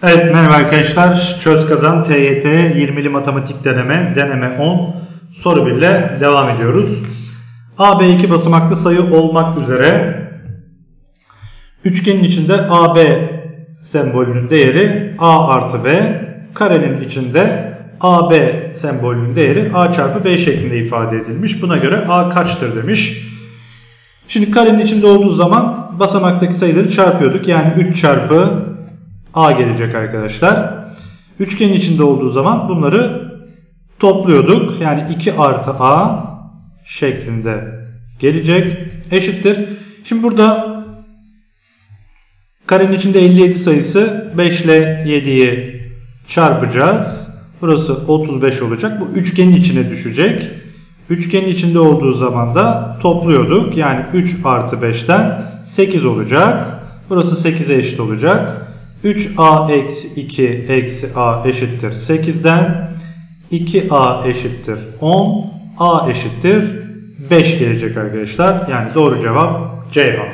Evet, merhaba arkadaşlar. Çöz Kazan TYT 20'li matematik deneme 10 soru 1 ile devam ediyoruz. AB iki basamaklı sayı olmak üzere üçgenin içinde AB sembolünün değeri A artı B, karenin içinde AB sembolünün değeri A çarpı B şeklinde ifade edilmiş. Buna göre A kaçtır demiş. Şimdi karenin içinde olduğu zaman basamaktaki sayıları çarpıyorduk. Yani 3 çarpı A gelecek arkadaşlar. Üçgenin içinde olduğu zaman bunları topluyorduk. Yani 2 artı A şeklinde gelecek. Eşittir. Şimdi burada karenin içinde 57 sayısı 5 ile 7'yi çarpacağız. Burası 35 olacak. Bu üçgenin içine düşecek. Üçgenin içinde olduğu zaman da topluyorduk. Yani 3 artı 5'ten 8 olacak. Burası 8'e eşit olacak. 3A eksi 2 eksi A eşittir 8'den 2A eşittir 10, A eşittir 5 gelecek arkadaşlar. Yani doğru cevap Ceyhan.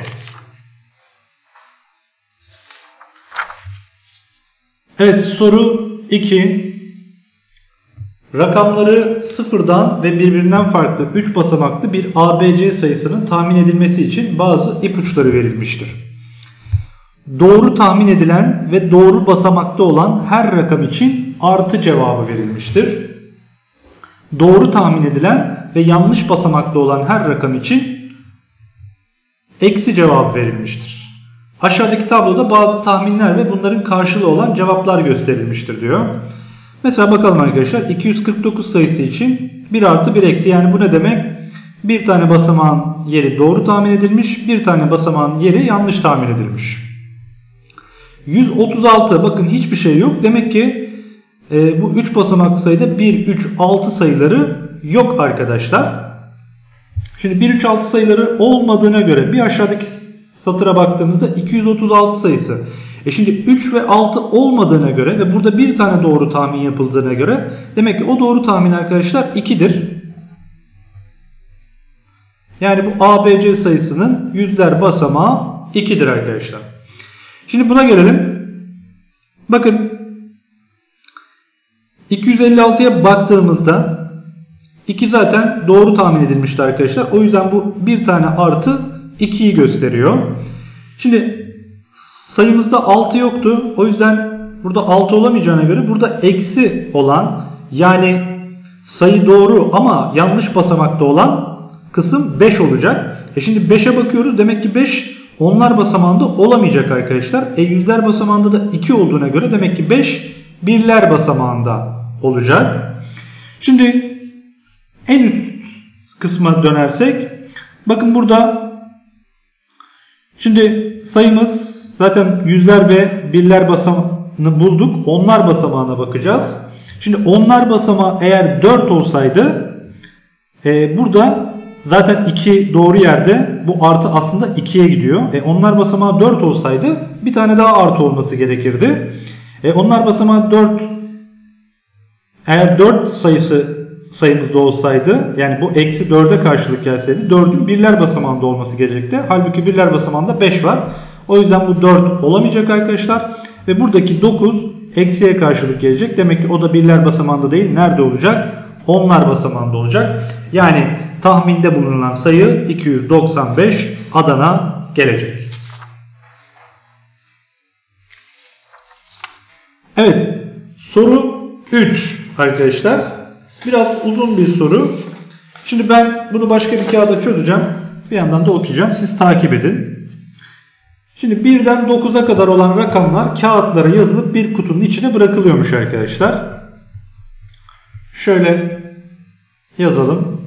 Evet, soru 2. Rakamları sıfırdan ve birbirinden farklı 3 basamaklı bir ABC sayısının tahmin edilmesi için bazı ipuçları verilmiştir. Doğru tahmin edilen ve doğru basamakta olan her rakam için artı cevabı verilmiştir. Doğru tahmin edilen ve yanlış basamakta olan her rakam için eksi cevap verilmiştir. Aşağıdaki tabloda bazı tahminler ve bunların karşılığı olan cevaplar gösterilmiştir diyor. Mesela bakalım arkadaşlar, 249 sayısı için 1 artı 1 eksi, yani bu ne demek? Bir tane basamağın yeri doğru tahmin edilmiş, bir tane basamağın yeri yanlış tahmin edilmiş. 136, bakın hiçbir şey yok. Demek ki bu 3 basamaklı sayıda 1, 3, 6 sayıları yok arkadaşlar. Şimdi 1, 3, 6 sayıları olmadığına göre bir aşağıdaki satıra baktığımızda 236 sayısı. Şimdi 3 ve 6 olmadığına göre ve burada bir tane doğru tahmin yapıldığına göre demek ki o doğru tahmin arkadaşlar 2'dir. Yani bu ABC sayısının yüzler basamağı 2'dir arkadaşlar. Şimdi buna gelelim. Bakın 256'ya baktığımızda 2 zaten doğru tahmin edilmişti arkadaşlar. O yüzden bu bir tane artı 2'yi gösteriyor. Şimdi sayımızda 6 yoktu. O yüzden burada 6 olamayacağına göre burada eksi olan, yani sayı doğru ama yanlış basamakta olan kısım 5 olacak. Şimdi 5'e bakıyoruz. Demek ki 5 onlar basamağında olamayacak arkadaşlar. Yüzler basamağında da 2 olduğuna göre demek ki 5 birler basamağında olacak. Şimdi en üst kısma dönersek, bakın burada şimdi sayımız zaten yüzler ve birler basamağını bulduk. Onlar basamağına bakacağız. Şimdi onlar basamağı eğer 4 olsaydı burada zaten 2 doğru yerde, bu artı aslında 2'ye gidiyor. Onlar basamağı 4 olsaydı bir tane daha artı olması gerekirdi. Onlar basamağı 4, eğer 4 sayımızda olsaydı, yani bu eksi 4'e karşılık gelseydi 4'ün birler basamağında olması gerekecekti. Halbuki birler basamağında 5 var. O yüzden bu 4 olamayacak arkadaşlar. Ve buradaki 9 eksiye karşılık gelecek. Demek ki o da birler basamağında değil. Nerede olacak? Onlar basamağında olacak. Yani tahminde bulunan sayı 295 Adana gelecek. Evet, soru 3 arkadaşlar. Biraz uzun bir soru. Şimdi ben bunu başka bir kağıda çözeceğim. Bir yandan da okuyacağım. Siz takip edin. Şimdi 1'den 9'a kadar olan rakamlar kağıtlara yazılıp bir kutunun içine bırakılıyormuş arkadaşlar. Şöyle yazalım.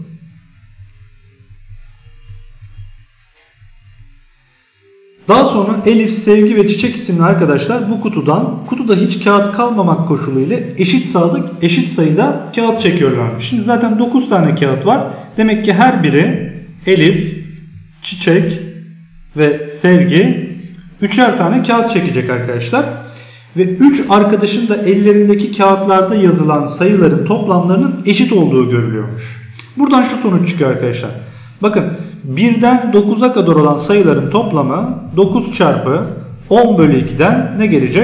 Daha sonra Elif, Sevgi ve Çiçek isimli arkadaşlar bu kutuda hiç kağıt kalmamak koşuluyla eşit sayıda kağıt çekiyorlarmış. Şimdi zaten 9 tane kağıt var. Demek ki her biri Elif, Çiçek ve Sevgi 3'er tane kağıt çekecek arkadaşlar. Ve 3 arkadaşın da ellerindeki kağıtlarda yazılan sayıların toplamlarının eşit olduğu görülüyormuş. Buradan şu sonuç çıkıyor arkadaşlar. Bakın 1'den 9'a kadar olan sayıların toplamı 9 çarpı 10 bölü 2'den ne gelecek?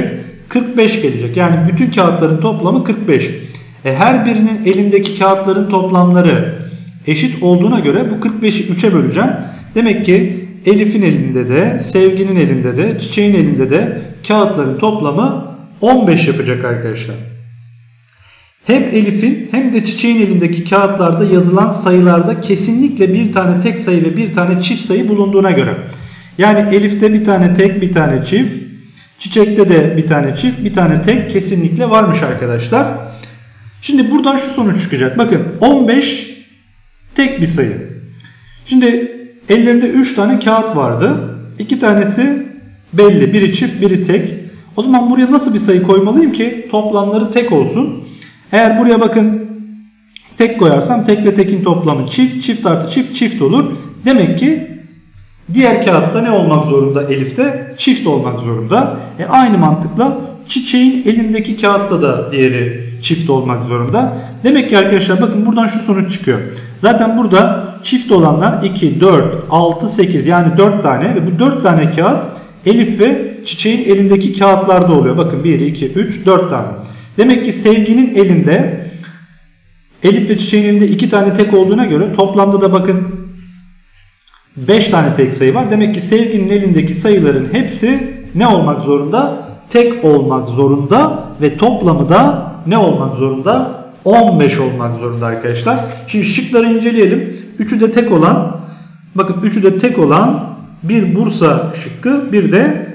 45 gelecek. Yani bütün kağıtların toplamı 45. Her birinin elindeki kağıtların toplamları eşit olduğuna göre bu 45'i 3'e böleceğim. Demek ki Elif'in elinde de, Sevgi'nin elinde de, Çiçek'in elinde de kağıtların toplamı 15 yapacak arkadaşlar. Hem Elif'in hem de Çiçek'in elindeki kağıtlarda yazılan sayılarda kesinlikle bir tane tek sayı ve bir tane çift sayı bulunduğuna göre. Yani Elif'te bir tane tek, bir tane çift. Çiçek'te de bir tane çift, bir tane tek kesinlikle varmış arkadaşlar. Şimdi buradan şu sonuç çıkacak. Bakın 15 tek bir sayı. Şimdi ellerinde 3 tane kağıt vardı. 2 tanesi belli. Biri çift, biri tek. O zaman buraya nasıl bir sayı koymalıyım ki toplamları tek olsun? Eğer buraya bakın tek koyarsam tekle tekin toplamı çift, çift artı çift çift olur. Demek ki diğer kağıtta ne olmak zorunda Elif'te? Çift olmak zorunda. Aynı mantıkla Çiçek'in elindeki kağıtta da diğeri çift olmak zorunda. Demek ki arkadaşlar bakın buradan şu sonuç çıkıyor. Zaten burada çift olanlar 2, 4, 6, 8 yani 4 tane ve bu 4 tane kağıt Elif ve Çiçek'in elindeki kağıtlarda oluyor. Bakın 1, 2, 3, 4 tane. Demek ki Sevgi'nin elinde Elif ve Çiçek'in elinde 2 tane tek olduğuna göre toplamda da bakın 5 tane tek sayı var. Demek ki Sevgi'nin elindeki sayıların hepsi ne olmak zorunda? Tek olmak zorunda ve toplamı da ne olmak zorunda? 15 olmak zorunda arkadaşlar. Şimdi şıkları inceleyelim. Üçü de tek olan, bakın üçü de tek olan bir Bursa şıkkı, bir de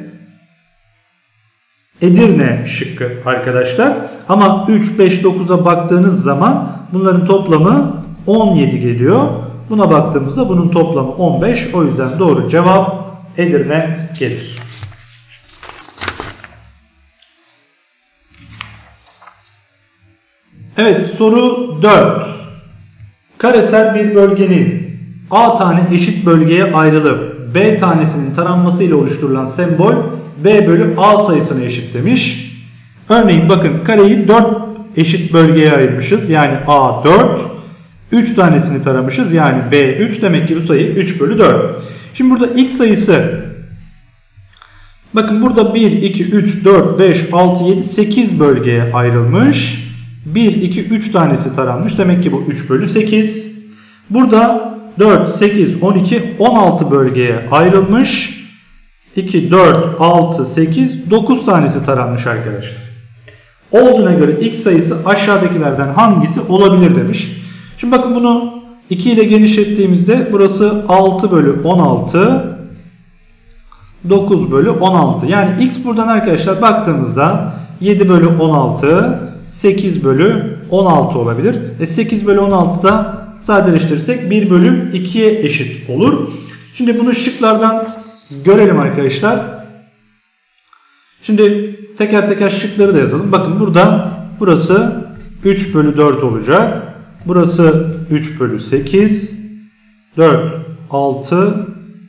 Edirne şıkkı arkadaşlar. Ama 3, 5, 9'a baktığınız zaman bunların toplamı 17 geliyor. Buna baktığımızda bunun toplamı 15. O yüzden doğru cevap Edirne gelir. Evet, soru 4. Karesel bir bölgenin A tane eşit bölgeye ayrılıp B tanesinin taranmasıyla oluşturulan sembol B bölü A sayısına eşit demiş. Örneğin bakın kareyi 4 eşit bölgeye ayırmışız. Yani A 4. 3 tanesini taramışız. Yani B 3. Demek ki bu sayı 3 bölü 4. Şimdi burada x sayısı, bakın burada 1, 2, 3, 4, 5, 6, 7, 8 bölgeye ayrılmış. 1, 2, 3 tanesi taranmış. Demek ki bu 3 bölü 8. Burada 4, 8, 12, 16 bölgeye ayrılmış. 2, 4, 6, 8, 9 tanesi taranmış arkadaşlar. Olduğuna göre x sayısı aşağıdakilerden hangisi olabilir demiş. Şimdi bakın bunu 2 ile genişlettiğimizde burası 6 bölü 16, 9 bölü 16. Yani x buradan arkadaşlar baktığımızda 7 bölü 16, 8 bölü 16 olabilir. 8 bölü 16'da sadeleştirirsek 1 bölü 2'ye eşit olur. Şimdi bunu şıklardan görelim arkadaşlar. Şimdi teker teker şıkları da yazalım. Bakın burada burası 3 bölü 4 olacak. Burası 3 bölü 8. 4, 6.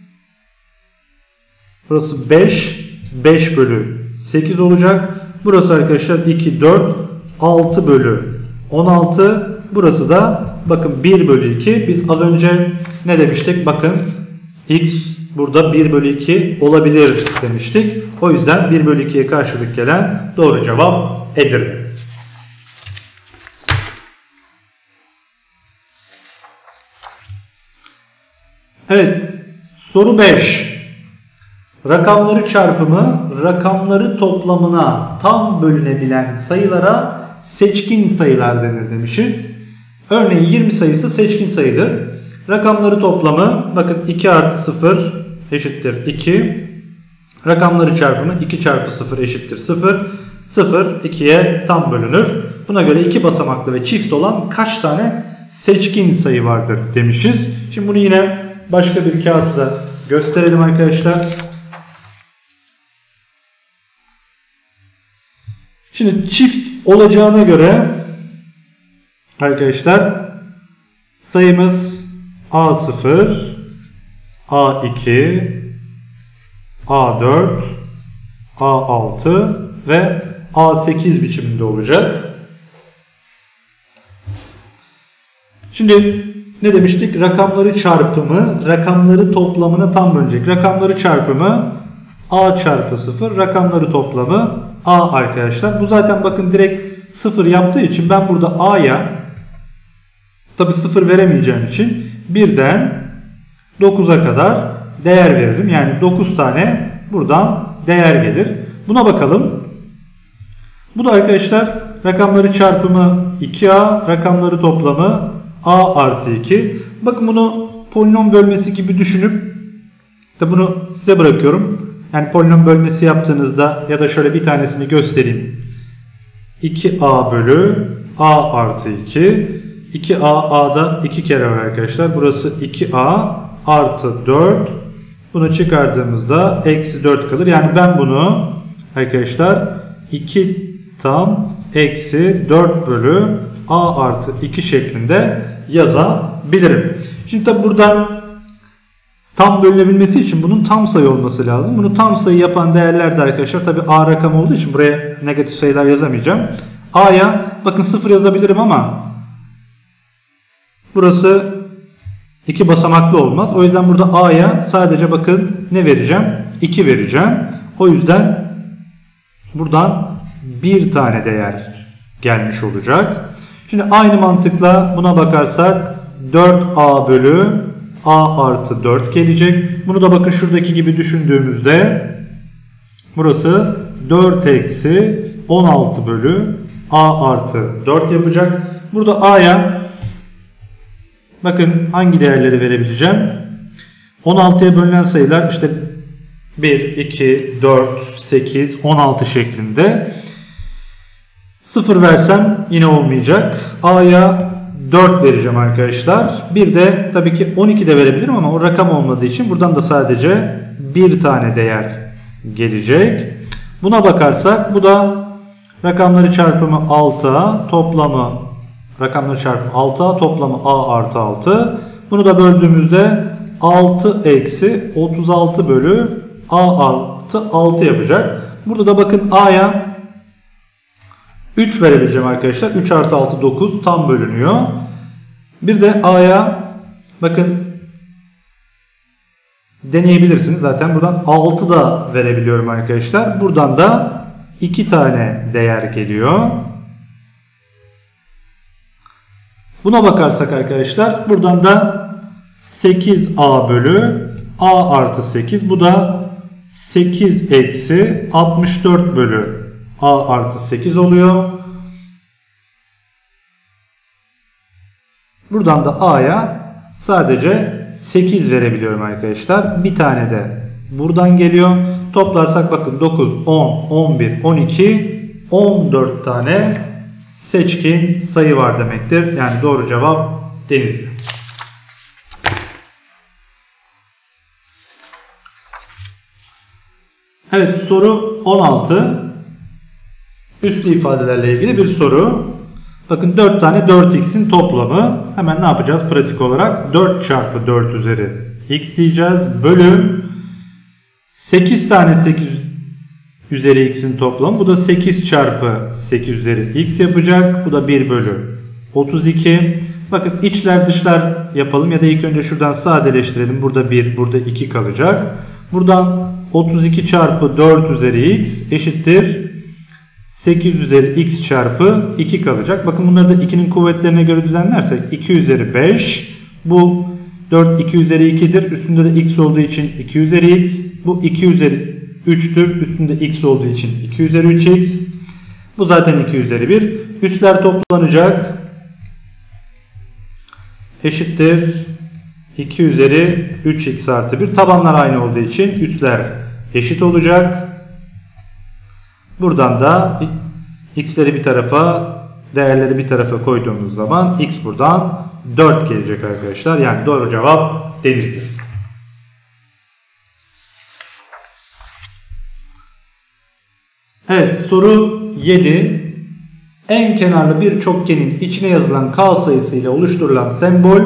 Burası 5. 5 bölü 8 olacak. Burası arkadaşlar 2, 4, 6 bölü 16. Burası da bakın 1 bölü 2. Biz az önce ne demiştik? Bakın x burada 1 bölü 2 olabilir demiştik. O yüzden 1 bölü 2'ye karşılık gelen doğru cevap Edirne. Evet, soru 5. Rakamları çarpımı rakamları toplamına tam bölünebilen sayılara seçkin sayılar denir demişiz. Örneğin 20 sayısı seçkin sayıdır. Rakamları toplamı bakın 2 artı 0 eşittir 2. Rakamları çarpımı 2 çarpı 0 eşittir 0. 0 2'ye tam bölünür. Buna göre 2 basamaklı ve çift olan kaç tane seçkin sayı vardır demişiz. Şimdi bunu yine başka bir kağıtta gösterelim arkadaşlar. Şimdi çift olacağına göre arkadaşlar sayımız A0, A2, A4, A6 ve A8 biçiminde olacak. Şimdi ne demiştik? Rakamları çarpımı rakamları toplamına tam bölecek. Rakamları çarpımı A çarpı 0 rakamları toplamı A arkadaşlar. Bu zaten bakın direkt 0 yaptığı için ben burada A'ya tabi 0 veremeyeceğim için birden 9'a kadar değer veririm. Yani 9 tane buradan değer gelir. Buna bakalım. Bu da arkadaşlar rakamları çarpımı 2A, rakamları toplamı A artı 2. Bakın bunu polinom bölmesi gibi düşünüp da bunu size bırakıyorum. Yani polinom bölmesi yaptığınızda ya da şöyle bir tanesini göstereyim. 2A bölü A artı 2. 2A A'da 2 kere var arkadaşlar. Burası 2A artı 4. Bunu çıkardığımızda eksi 4 kalır. Yani ben bunu arkadaşlar 2 tam eksi 4 bölü A artı 2 şeklinde yazabilirim. Şimdi tabi buradan tam bölünebilmesi için bunun tam sayı olması lazım. Bunu tam sayı yapan değerler de arkadaşlar tabi A rakam olduğu için buraya negatif sayılar yazamayacağım. A'ya bakın 0 yazabilirim ama burası 2 basamaklı olmaz. O yüzden burada A'ya sadece bakın ne vereceğim? 2 vereceğim. O yüzden buradan bir tane değer gelmiş olacak. Şimdi aynı mantıkla buna bakarsak 4A bölü A artı 4 gelecek. Bunu da bakın şuradaki gibi düşündüğümüzde burası 4 eksi 16 bölü A artı 4 yapacak. Burada A'ya bakın hangi değerleri verebileceğim? 16'ya bölünen sayılar işte 1, 2, 4, 8, 16 şeklinde. 0 versem yine olmayacak. A'ya 4 vereceğim arkadaşlar. Bir de tabii ki 12 de verebilirim ama o rakam olmadığı için buradan da sadece bir tane değer gelecek. Buna bakarsak bu da rakamları çarpımı 6A toplamı rakamları çarpımı 6A toplamı A artı 6. Bunu da böldüğümüzde 6 eksi 36 bölü A artı 6 yapacak. Burada da bakın A'ya 3 verebileceğim arkadaşlar. 3 artı 6 9 tam bölünüyor. Bir de A'ya bakın deneyebilirsiniz. Zaten buradan 6 da verebiliyorum arkadaşlar. Buradan da 2 tane değer geliyor. Buna bakarsak arkadaşlar buradan da 8A bölü A artı 8. Bu da 8 eksi 64 bölü A artı 8 oluyor. Buradan da A'ya sadece 8 verebiliyorum arkadaşlar. Bir tane de buradan geliyor. Toplarsak bakın 9, 10, 11, 12, 14 tane seçkin sayı var demektir. Yani doğru cevap Denizli. Evet, soru 16. Üslü ifadelerle ilgili bir soru. Bakın 4 tane 4x'in toplamı. Hemen ne yapacağız pratik olarak? 4 çarpı 4 üzeri x diyeceğiz. Bölü 8 tane 8 üzeri x'in toplamı. Bu da 8 çarpı 8 üzeri x yapacak. Bu da 1 bölü 32. Bakın içler dışlar yapalım ya da ilk önce şuradan sadeleştirelim. Burada 1, burada 2 kalacak. Buradan 32 çarpı 4 üzeri x eşittir 8 üzeri x çarpı 2 kalacak. Bakın bunları da 2'nin kuvvetlerine göre düzenlersek 2 üzeri 5. Bu 4 2 üzeri 2'dir. Üstünde de x olduğu için 2 üzeri x. Bu 2 üzeri 3'tür. Üstünde x olduğu için 2 üzeri 3x. Bu zaten 2 üzeri 1. Üstler toplanacak. Eşittir 2 üzeri 3x artı 1. Tabanlar aynı olduğu için üstler eşit olacak. Buradan da x'leri bir tarafa, değerleri bir tarafa koyduğumuz zaman x buradan 4 gelecek arkadaşlar. Yani doğru cevap Denizli. Evet, soru 7. En kenarlı bir çokgenin içine yazılan k sayısı ile oluşturulan sembol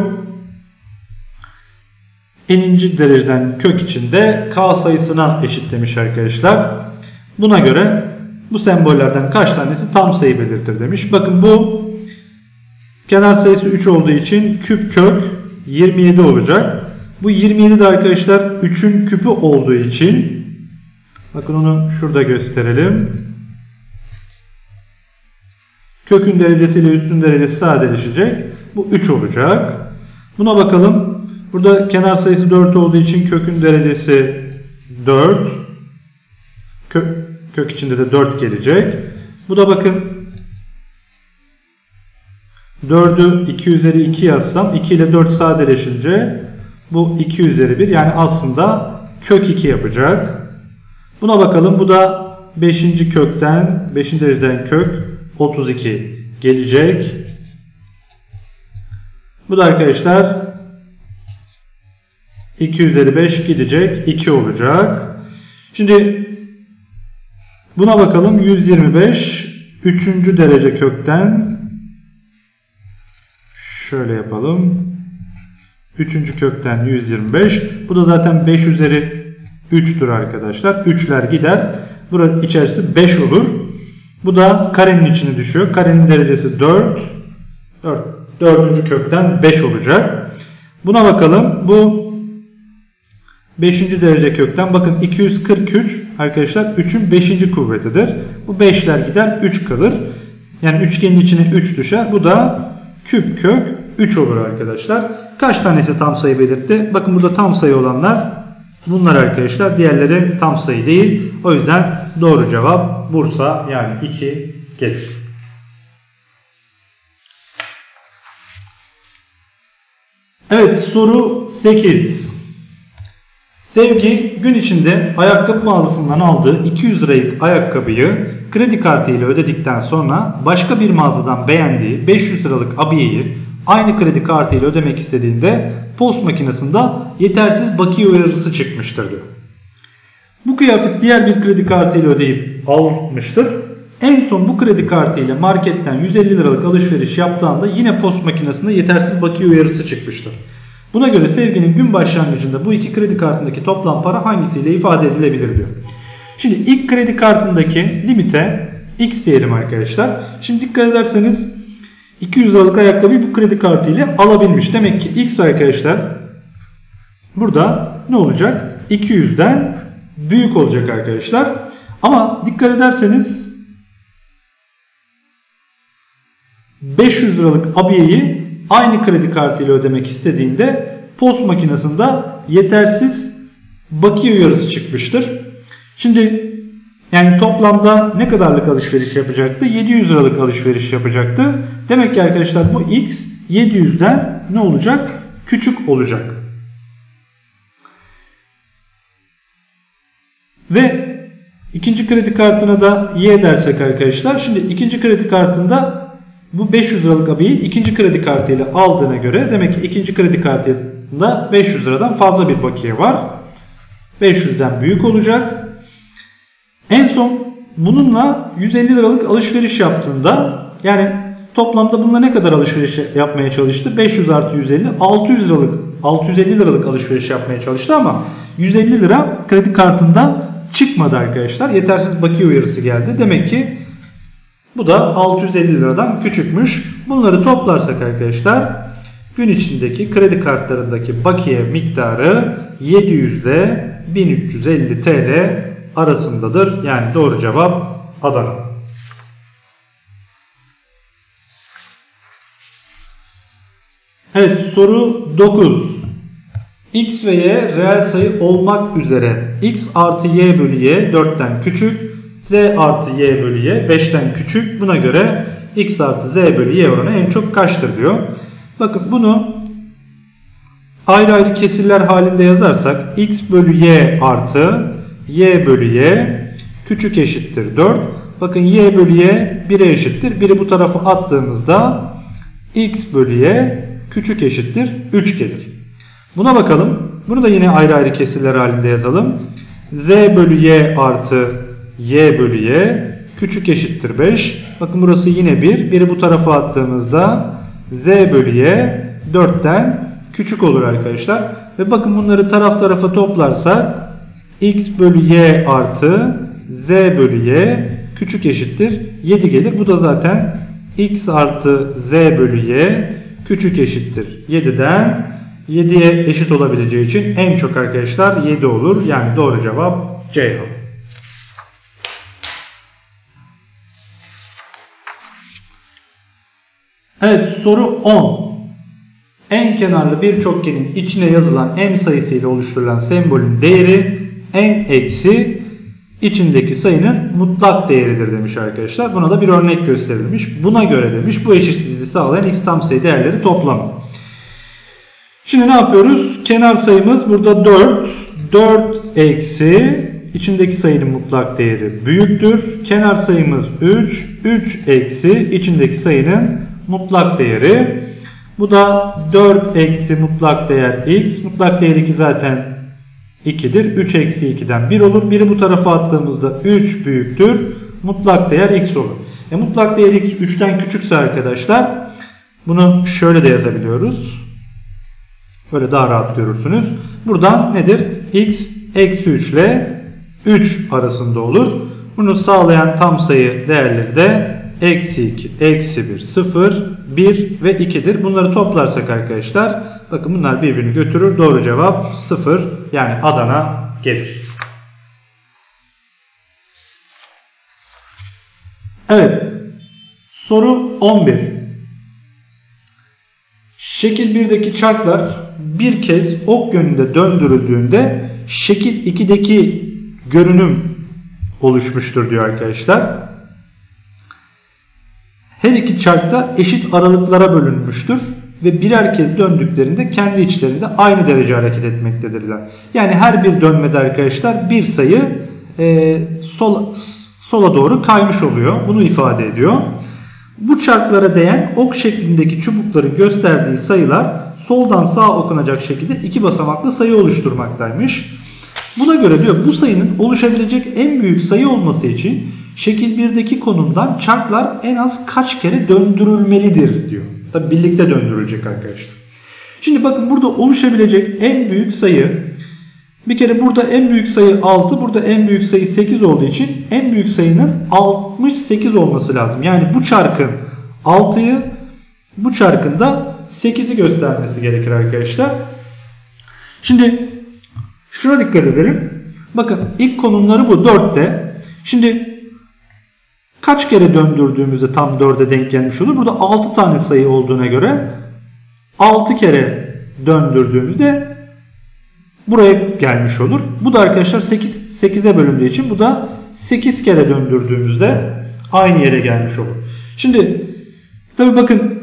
n'inci dereceden kök içinde k sayısına eşit demiş arkadaşlar. Buna göre bu sembollerden kaç tanesi tam sayı belirtir demiş. Bakın bu kenar sayısı 3 olduğu için küp kök 27 olacak. Bu 27 de arkadaşlar 3'ün küpü olduğu için Bakın onu şurada gösterelim. Kökün derecesi ile üstün derecesi sadeleşecek. Bu 3 olacak. Buna bakalım. Burada kenar sayısı 4 olduğu için kökün derecesi 4. Kök içinde de 4 gelecek. Bu da bakın 4'ü 2 üzeri 2 yazsam 2 ile 4 sadeleşince bu 2 üzeri 1. Yani aslında kök 2 yapacak. Buna bakalım. Bu da 5. kökten 5. dereceden kök 32 gelecek. Bu da arkadaşlar 2 üzeri 5 gidecek. 2 olacak. Şimdi buna bakalım. 125 3. derece kökten şöyle yapalım. 3. kökten 125. Bu da zaten 5 üzeri 3'tür arkadaşlar. 3'ler gider. Buranın içerisi 5 olur. Bu da karenin içine düşüyor. Karenin derecesi 4. 4. kökten 5 olacak. Buna bakalım. Bu 5. derece kökten bakın 243 arkadaşlar 3'ün 5. kuvvetidir. Bu 5'ler gider 3 kalır. Yani üçgenin içine 3 düşer. Bu da küp kök 3 olur arkadaşlar. Kaç tanesi tam sayı belirtti? Bakın burada tam sayı olanlar bunlar arkadaşlar. Diğerleri tam sayı değil. O yüzden doğru cevap Bursa yani 2 gelir. Evet, soru 8. Sevgi gün içinde ayakkabı mağazasından aldığı 200 liralık ayakkabıyı kredi kartı ile ödedikten sonra başka bir mağazadan beğendiği 500 liralık abiyeyi aynı kredi kartı ile ödemek istediğinde post makinesinde yetersiz bakiye uyarısı çıkmıştır diyor. Bu kıyafeti diğer bir kredi kartı ile ödeyip almıştır. En son bu kredi kartı ile marketten 150 liralık alışveriş yaptığında yine post makinesinde yetersiz bakiye uyarısı çıkmıştır. Buna göre Sevgi'nin gün başlangıcında bu iki kredi kartındaki toplam para hangisiyle ifade edilebilir diyor. Şimdi ilk kredi kartındaki limite x diyelim arkadaşlar. Şimdi dikkat ederseniz 200 liralık ayakkabıyı bu kredi kartı ile alabilmiş. Demek ki x arkadaşlar burada ne olacak? 200'den büyük olacak arkadaşlar. Ama dikkat ederseniz 500 liralık abiyeyi aynı kredi kartı ile ödemek istediğinde post makinesinde yetersiz bakiye uyarısı çıkmıştır. Şimdi yani toplamda ne kadarlık alışveriş yapacaktı? 700 liralık alışveriş yapacaktı. Demek ki arkadaşlar bu x 700'den ne olacak? Küçük olacak. Ve ikinci kredi kartına da y dersek arkadaşlar. Şimdi ikinci kredi kartında bu 500 liralık abiyi ikinci kredi kartı ile aldığına göre demek ki ikinci kredi kartında 500 liradan fazla bir bakiye var. 500'den büyük olacak. En son bununla 150 liralık alışveriş yaptığında yani toplamda bununla ne kadar alışveriş yapmaya çalıştı? 500 artı 150 650 liralık alışveriş yapmaya çalıştı ama 150 lira kredi kartından çıkmadı arkadaşlar. Yetersiz bakiye uyarısı geldi. Demek ki bu da 650 liradan küçükmüş. Bunları toplarsak arkadaşlar gün içindeki kredi kartlarındaki bakiye miktarı 700 ile 1350 TL arasındadır. Yani doğru cevap Adana. Evet, soru 9. X ve y reel sayı olmak üzere x artı y bölü y 4'ten küçük, z artı y bölü y 5'ten küçük. Buna göre x artı z bölü y oranı en çok kaçtır diyor. Bakın bunu ayrı ayrı kesirler halinde yazarsak x bölü y artı y bölü y küçük eşittir 4. Bakın y bölü y 1'e eşittir. 1'i bu tarafa attığımızda x bölü y küçük eşittir 3 gelir. Buna bakalım. Bunu da yine ayrı ayrı kesirler halinde yazalım. Z bölü y artı y bölü y küçük eşittir 5. Bakın burası yine 1. 1'i bu tarafa attığımızda z bölü y 4'ten küçük olur arkadaşlar. Ve bakın bunları taraf tarafa toplarsak x bölü y artı z bölü y küçük eşittir 7 gelir. Bu da zaten x artı z bölü y küçük eşittir 7'den 7'ye eşit olabileceği için en çok arkadaşlar 7 olur. Yani doğru cevap Ceyhan. Evet, soru 10. En kenarlı bir çokgenin içine yazılan m sayısı ile oluşturulan sembolün değeri n eksi içindeki sayının mutlak değeridir demiş arkadaşlar. Buna da bir örnek gösterilmiş. Buna göre demiş bu eşitsizliği sağlayan x tam sayı değerleri toplamı. Şimdi ne yapıyoruz? Kenar sayımız burada 4. 4 eksi içindeki sayının mutlak değeri büyüktür. Kenar sayımız 3. 3 eksi içindeki sayının mutlak değeri. Bu da 4 eksi mutlak değer x. Mutlak değer 2 zaten 2'dir. 3 eksi 2'den 1 olur. 1'i bu tarafa attığımızda 3 büyüktür. Mutlak değer x olur. Mutlak değer x 3'ten küçükse arkadaşlar bunu şöyle de yazabiliyoruz. Böyle daha rahat görürsünüz. Buradan nedir? X eksi 3 ile 3 arasında olur. Bunu sağlayan tam sayı değerleri de eksi 2, eksi 1, 0, 1 ve 2'dir. Bunları toplarsak arkadaşlar bakın bunlar birbirini götürür. Doğru cevap 0 yani Adana gelir. Evet. Soru 11. Şekil 1'deki çarklar bir kez ok yönünde döndürüldüğünde şekil 2'deki görünüm oluşmuştur diyor arkadaşlar. Her iki çark da eşit aralıklara bölünmüştür ve birer kez döndüklerinde kendi içlerinde aynı derece hareket etmektedirler. Yani her bir dönmede arkadaşlar bir sayı sola doğru kaymış oluyor. Bunu ifade ediyor. Bu çarklara değen ok şeklindeki çubukların gösterdiği sayılar soldan sağa okunacak şekilde iki basamaklı sayı oluşturmaktaymış. Buna göre diyor bu sayının oluşabilecek en büyük sayı olması için şekil 1'deki konumdan çarklar en az kaç kere döndürülmelidir diyor. Tabi birlikte döndürülecek arkadaşlar. Şimdi bakın burada oluşabilecek en büyük sayı, bir kere burada en büyük sayı 6, burada en büyük sayı 8 olduğu için en büyük sayının 68 olması lazım. Yani bu çarkın 6'yı, bu çarkın da 8'i göstermesi gerekir arkadaşlar. Şimdi şuna dikkat edelim. Bakın ilk konumları bu 4'te. Şimdi kaç kere döndürdüğümüzde tam 4'e denk gelmiş olur? Burada 6 tane sayı olduğuna göre 6 kere döndürdüğümüzde buraya gelmiş olur. Bu da arkadaşlar 8'e bölündüğü için bu da 8 kere döndürdüğümüzde aynı yere gelmiş olur. Şimdi tabi bakın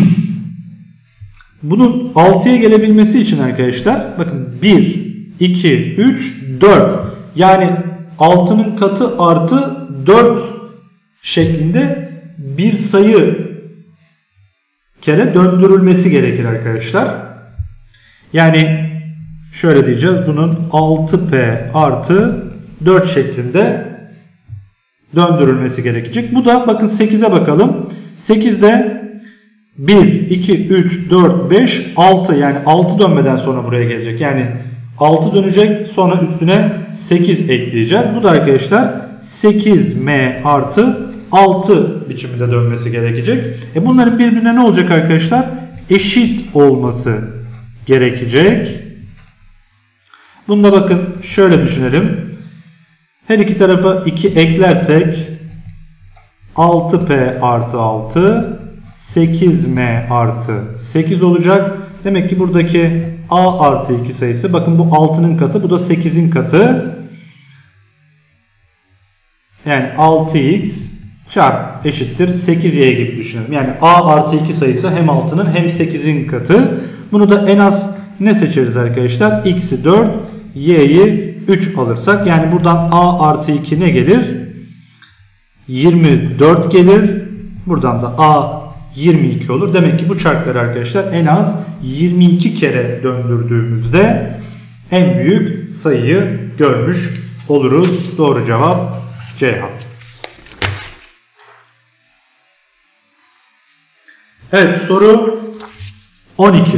bunun 6'ya gelebilmesi için arkadaşlar bakın 1, 2, 3, 4 yani 6'nın katı artı 4 şeklinde bir sayı kere döndürülmesi gerekir arkadaşlar. Yani şöyle diyeceğiz. Bunun 6p artı 4 şeklinde döndürülmesi gerekecek. Bu da bakın 8'e bakalım. 8'de 1, 2, 3, 4, 5, 6 yani 6 dönmeden sonra buraya gelecek. Yani 6 dönecek sonra üstüne 8 ekleyeceğiz. Bu da arkadaşlar 8m artı 6 biçiminde dönmesi gerekecek. Bunların birbirine ne olacak arkadaşlar? Eşit olması gerekecek. Bunu da bakın şöyle düşünelim. Her iki tarafa 2 eklersek 6p artı 6 8m artı 8 olacak. Demek ki buradaki a artı 2 sayısı bakın bu 6'nın katı bu da 8'in katı. Yani 6x çarp eşittir 8y gibi düşünelim. Yani a artı 2 sayısı hem 6'nın hem 8'in katı. Bunu da en az ne seçeriz arkadaşlar? X'i 4 y'yi 3 alırsak yani buradan a artı 2 ne gelir? 24 gelir. Buradan da a 22 olur. Demek ki bu çarkları arkadaşlar en az 22 kere döndürdüğümüzde en büyük sayıyı görmüş oluruz. Doğru cevap Ceyhan. Evet, soru 12.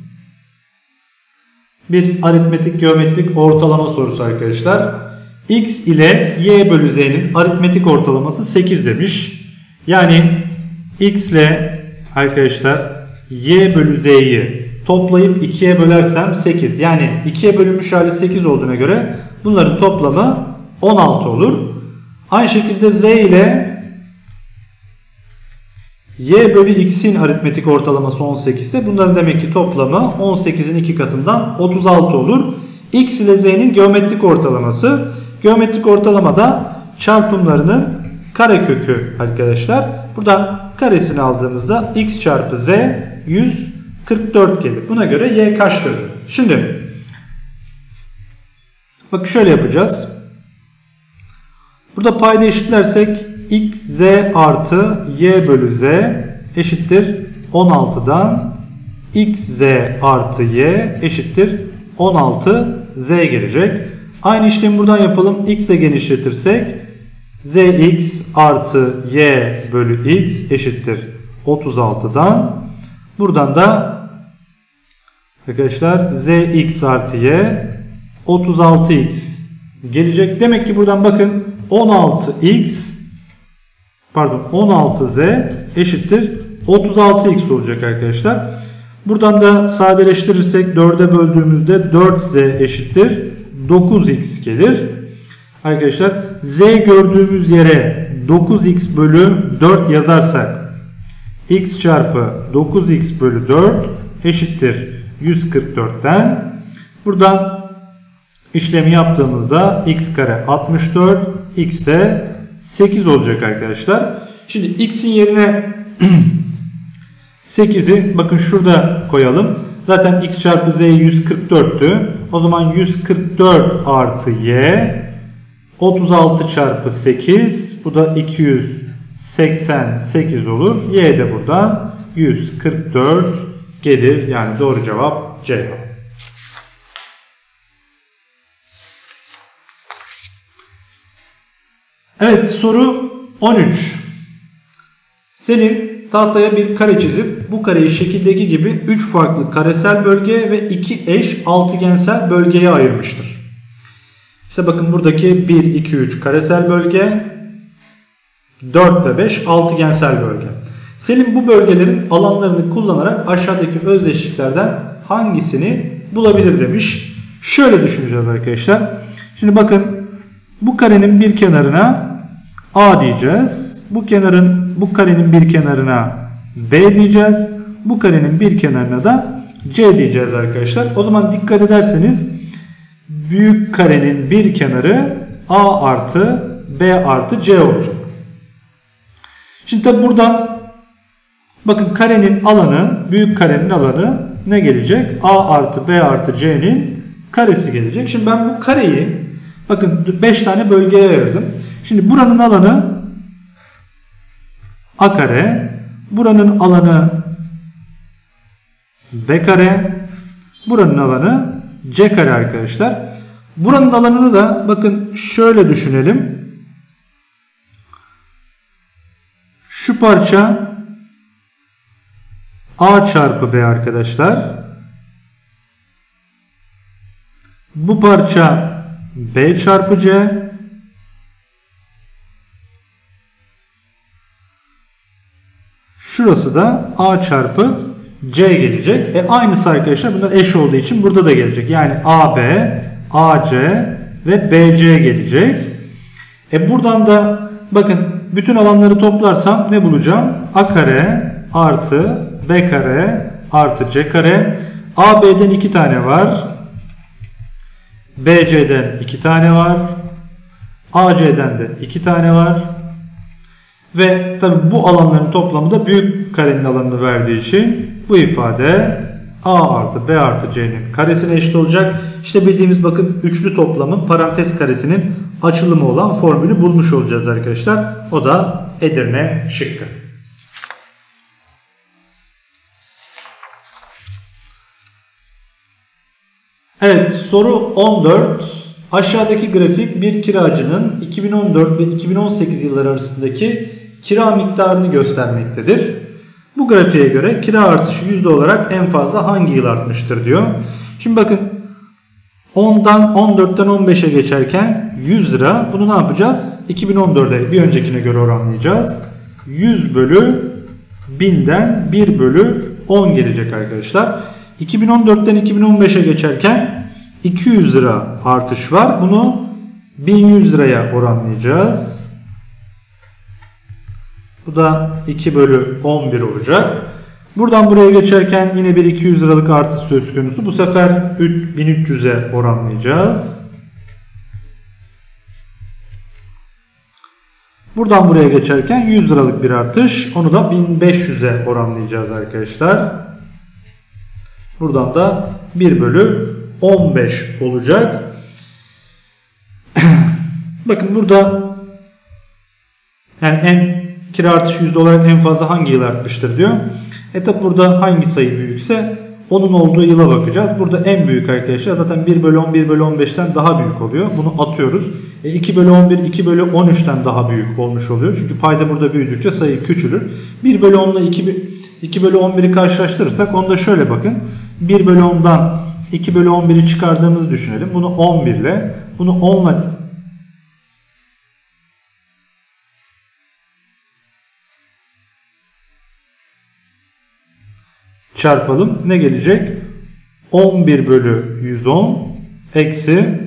Bir aritmetik geometrik ortalama sorusu arkadaşlar. X ile y bölü z'nin aritmetik ortalaması 8 demiş. Yani x ile arkadaşlar y bölü z'yi toplayıp 2'ye bölersem 8. Yani 2'ye bölünmüş hali 8 olduğuna göre bunların toplamı 16 olur. Aynı şekilde z ile Y bölü x'in aritmetik ortalaması 18 ise bunların demek ki toplamı 18'in 2 katından 36 olur. X ile z'nin geometrik ortalaması. Geometrik ortalamada çarpımlarının karekökü arkadaşlar. Buradan karesini aldığımızda x çarpı z 144 gelir. Buna göre y kaçtır? Şimdi bak şöyle yapacağız. Burada payda eşitlersek x z artı y bölü z eşittir 16'dan x z artı y eşittir 16 z gelecek. Aynı işlemi buradan yapalım. X ile genişletirsek zx artı y bölü x eşittir 36'dan. Buradan da arkadaşlar zx artı y 36x gelecek. Demek ki buradan bakın 16z eşittir 36x olacak arkadaşlar. Buradan da sadeleştirirsek 4'e böldüğümüzde 4z eşittir 9x gelir. Arkadaşlar z gördüğümüz yere 9x bölü 4 yazarsak x çarpı 9x bölü 4 eşittir 144'ten. Buradan işlemi yaptığımızda x kare 64, x de 8 olacak arkadaşlar. Şimdi x'in yerine 8'i bakın şurada koyalım. Zaten x çarpı z 144'tü. O zaman 144 artı y 36 çarpı 8. Bu da 288 olur. Y de buradan 144 gelir. Yani doğru cevap C. Evet, soru 13. Selin tahtaya bir kare çizip bu kareyi şekildeki gibi 3 farklı karesel bölge ve 2 eş altıgensel bölgeye ayırmıştır. İşte bakın buradaki 1, 2, 3 karesel bölge, 4 ve 5 altıgensel bölge. Selin bu bölgelerin alanlarını kullanarak aşağıdaki özdeşliklerden hangisini bulabilir demiş. Şöyle düşüneceğiz arkadaşlar. Şimdi bakın bu karenin bir kenarına A diyeceğiz. Bu karenin bir kenarına B diyeceğiz. Bu karenin bir kenarına da C diyeceğiz arkadaşlar. O zaman dikkat ederseniz büyük karenin bir kenarı A artı B artı C olacak. Şimdi tabi buradan bakın karenin alanı, büyük karenin alanı ne gelecek? A artı B artı C'nin karesi gelecek. Şimdi ben bu kareyi bakın 5 tane bölgeye ayırdım. Şimdi buranın alanı A kare, buranın alanı B kare, buranın alanı C kare arkadaşlar. Buranın alanını da bakın şöyle düşünelim. Şu parça A çarpı B arkadaşlar. Bu parça B çarpı C. Şurası da A çarpı C gelecek. Aynısı arkadaşlar bunlar eş olduğu için burada da gelecek. Yani AB, AC ve BC gelecek. Buradan da bakın bütün alanları toplarsam ne bulacağım? A kare artı B kare artı C kare. AB'den 2 tane var. BC'den 2 tane var. AC'den de 2 tane var. Ve tabi bu alanların toplamı da büyük karenin alanını verdiği için bu ifade A artı B artı C'nin karesine eşit olacak. İşte bildiğimiz bakın üçlü toplamın parantez karesinin açılımı olan formülü bulmuş olacağız arkadaşlar. O da Edirne şıkkı. Evet, soru 14. Aşağıdaki grafik bir kiracının 2014 ve 2018 yılları arasındaki kira miktarını göstermektedir. Bu grafiğe göre kira artışı yüzde olarak en fazla hangi yıl artmıştır diyor. Şimdi bakın 14'ten 15'e geçerken 100 lira. Bunu ne yapacağız? 2014'e bir öncekine göre oranlayacağız. 100 bölü 1000'den 1 bölü 10 gelecek arkadaşlar. 2014'ten 2015'e geçerken 200 lira artış var. Bunu 1100 liraya oranlayacağız. Bu da 2 bölü 11 olacak. Buradan buraya geçerken yine bir 200 liralık artış söz konusu. Bu sefer 1300'e oranlayacağız. Buradan buraya geçerken 100 liralık bir artış. Onu da 1500'e oranlayacağız arkadaşlar. Buradan da 1 bölü 15 olacak. Bakın burada yani kira artışı yüzde olarak en fazla hangi yıl artmıştır diyor. Tabi burada hangi sayı büyükse onun olduğu yıla bakacağız. Burada en büyük arkadaşlar zaten 1 bölü 10 1 bölü 15'ten daha büyük oluyor. Bunu atıyoruz. 2 bölü 11 2 bölü 13'ten daha büyük olmuş oluyor. Çünkü payda burada büyüdükçe sayı küçülür. 1 bölü 10 ile 2 bölü 11'i karşılaştırırsak onda şöyle bakın. 1 bölü 10'dan 2 bölü 11'i çıkardığımızı düşünelim. Bunu 11 ile bunu 10 ile çarpalım. Ne gelecek? 11 bölü 110 eksi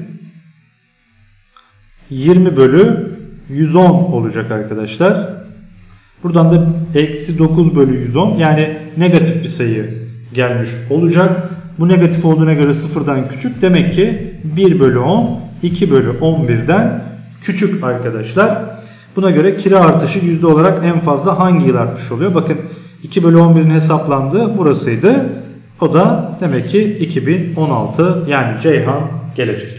20 bölü 110 olacak arkadaşlar. Buradan da eksi 9 bölü 110 yani negatif bir sayı gelmiş olacak. Bu negatif olduğuna göre sıfırdan küçük. Demek ki 1 bölü 10 2 bölü 11'den küçük arkadaşlar. Buna göre kira artışı yüzde olarak en fazla hangi yıl artmış oluyor? Bakın 2 bölü 11'in hesaplandığı burasıydı. O da demek ki 2016 yani Ceyhan gelecek.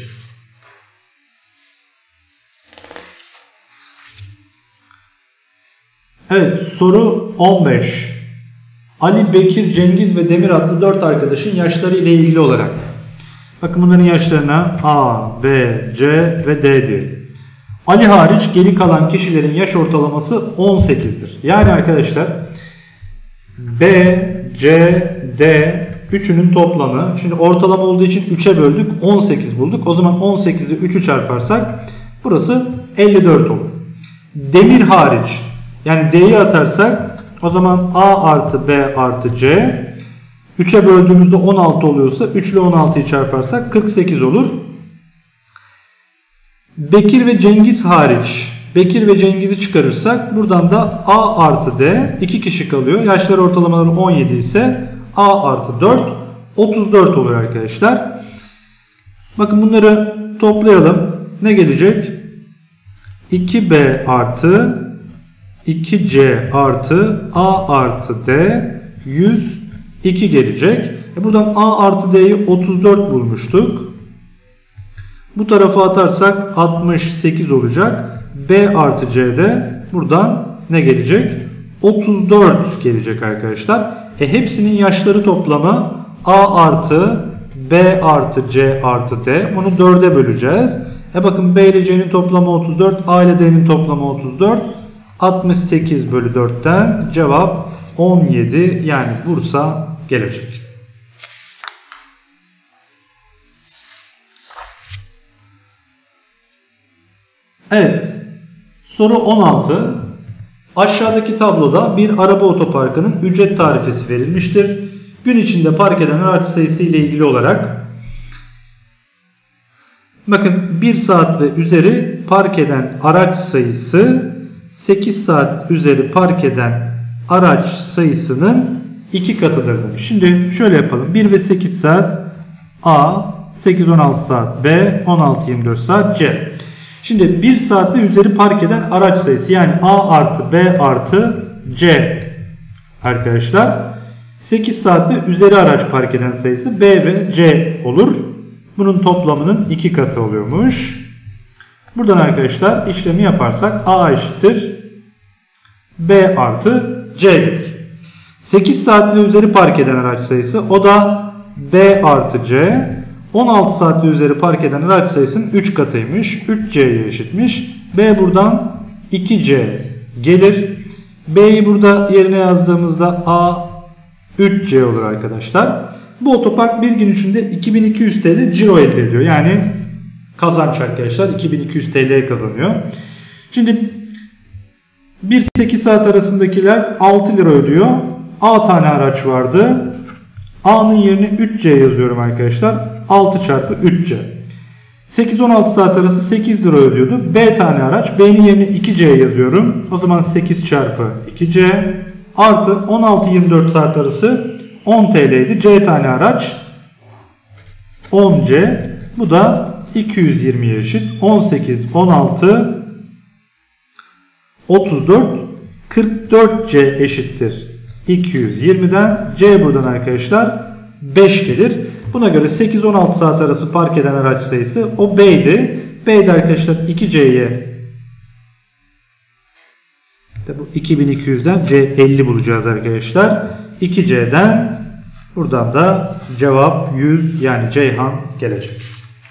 Evet, soru 15. Ali, Bekir, Cengiz ve Demir adlı 4 arkadaşın yaşları ile ilgili olarak. Bakın bunların yaşlarına A, B, C ve D diyelim. Ali hariç geri kalan kişilerin yaş ortalaması 18'dir. Yani arkadaşlar B, C, D üçünün toplamı. Şimdi ortalama olduğu için 3'e böldük. 18 bulduk. O zaman 18'i 3'ü çarparsak burası 54 olur. Demir hariç yani D'yi atarsak o zaman A artı B artı C 3'e böldüğümüzde 16 oluyorsa 3 ile 16'yı çarparsak 48 olur. Bekir ve Cengiz hariç Bekir ve Cengiz'i çıkarırsak buradan da A artı D 2 kişi kalıyor. Yaşları ortalamaları 17 ise A artı 4 34 oluyor arkadaşlar. Bakın bunları toplayalım. Ne gelecek? 2B artı 2C artı A artı D 102 gelecek. Buradan A artı D'yi 34 bulmuştuk. Bu tarafa atarsak 68 olacak. B artı C'de buradan ne gelecek? 34 gelecek arkadaşlar. Hepsinin yaşları toplamı A artı B artı C artı D. Bunu 4'e böleceğiz. Bakın B ile C'nin toplamı 34. A ile D'nin toplamı 34. 68 bölü 4'ten cevap 17 yani Bursa gelecek. Evet. Soru 16. Aşağıdaki tabloda bir araba otoparkının ücret tarifesi verilmiştir. Gün içinde park eden araç sayısı ile ilgili olarak bakın 1 saat ve üzeri park eden araç sayısı 8 saat üzeri park eden araç sayısının 2 katıdır demiş. Şimdi şöyle yapalım. 1 ve 8 saat A, 8-16 saat B, 16-24 saat C. Şimdi 1 saat ve üzeri park eden araç sayısı yani A artı B artı C arkadaşlar. 8 saat ve üzeri araç park eden sayısı B ve C olur. Bunun toplamının 2 katı oluyormuş. Buradan arkadaşlar işlemi yaparsak A eşittir B artı C gelir. 8 saat ve üzeri park eden araç sayısı o da B artı C. 16 saat ve üzeri park eden araç sayısının 3 katıymış. 3C'ye eşitmiş. B buradan 2C gelir. B'yi burada yerine yazdığımızda A 3C olur arkadaşlar. Bu otopark bir gün içinde 2200 TL ciro elde ediyor. Yani kazanç arkadaşlar 2200 TL kazanıyor. Şimdi 1-8 saat arasındakiler 6 lira ödüyor. A tane araç vardı. A'nın yerine 3C yazıyorum arkadaşlar. 6 çarpı 3C. 8-16 saat arası 8 lira ödüyordu. B tane araç. B'nin yerine 2C yazıyorum. O zaman 8 çarpı 2C artı 16-24 saat arası 10 TL'ydi. C tane araç 10C. Bu da 220'ye eşit. 18, 16, 34, 44C eşittir 220'den. C buradan arkadaşlar 5 gelir. Buna göre 8-16 saat arası park eden araç sayısı o B'ydi. B'de arkadaşlar 2C'ye bu 2200'den C50 bulacağız arkadaşlar. 2C'den buradan da cevap 100 yani Ceyhan gelecek.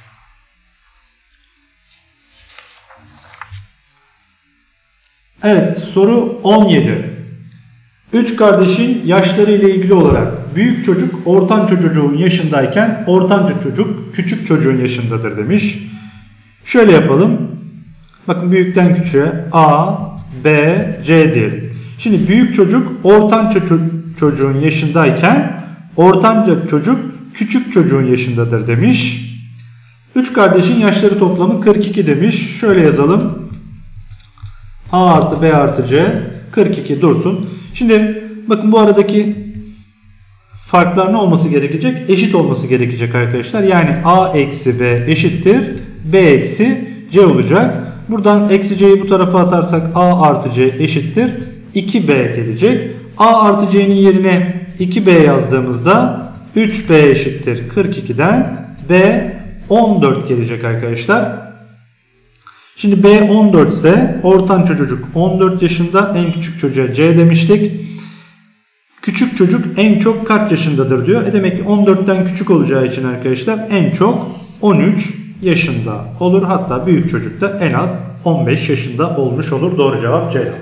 Evet, soru 17. 3 kardeşin yaşları ile ilgili olarak büyük çocuk ortanca çocuğun yaşındayken ortanca çocuk küçük çocuğun yaşındadır demiş. Şöyle yapalım. Bakın büyükten küçüğe A, B, C diyelim. Şimdi büyük çocuk ortanca çocuğun yaşındayken ortanca çocuk küçük çocuğun yaşındadır demiş. 3 kardeşin yaşları toplamı 42 demiş. Şöyle yazalım. A artı B artı C 42 dursun. Şimdi bakın bu aradaki farklar ne olması gerekecek? Eşit olması gerekecek arkadaşlar. Yani A eksi B eşittir B eksi C olacak. Buradan eksi C'yi bu tarafa atarsak A artı C eşittir 2B gelecek. A artı C'nin yerine 2B yazdığımızda 3B eşittir 42'den B 14 gelecek arkadaşlar. Şimdi B 14 ise ortanca çocuk 14 yaşında, en küçük çocuğa C demiştik. Küçük çocuk en çok kaç yaşındadır diyor. Demek ki 14'ten küçük olacağı için arkadaşlar en çok 13 yaşında olur. Hatta büyük çocuk da en az 15 yaşında olmuş olur. Doğru cevap C.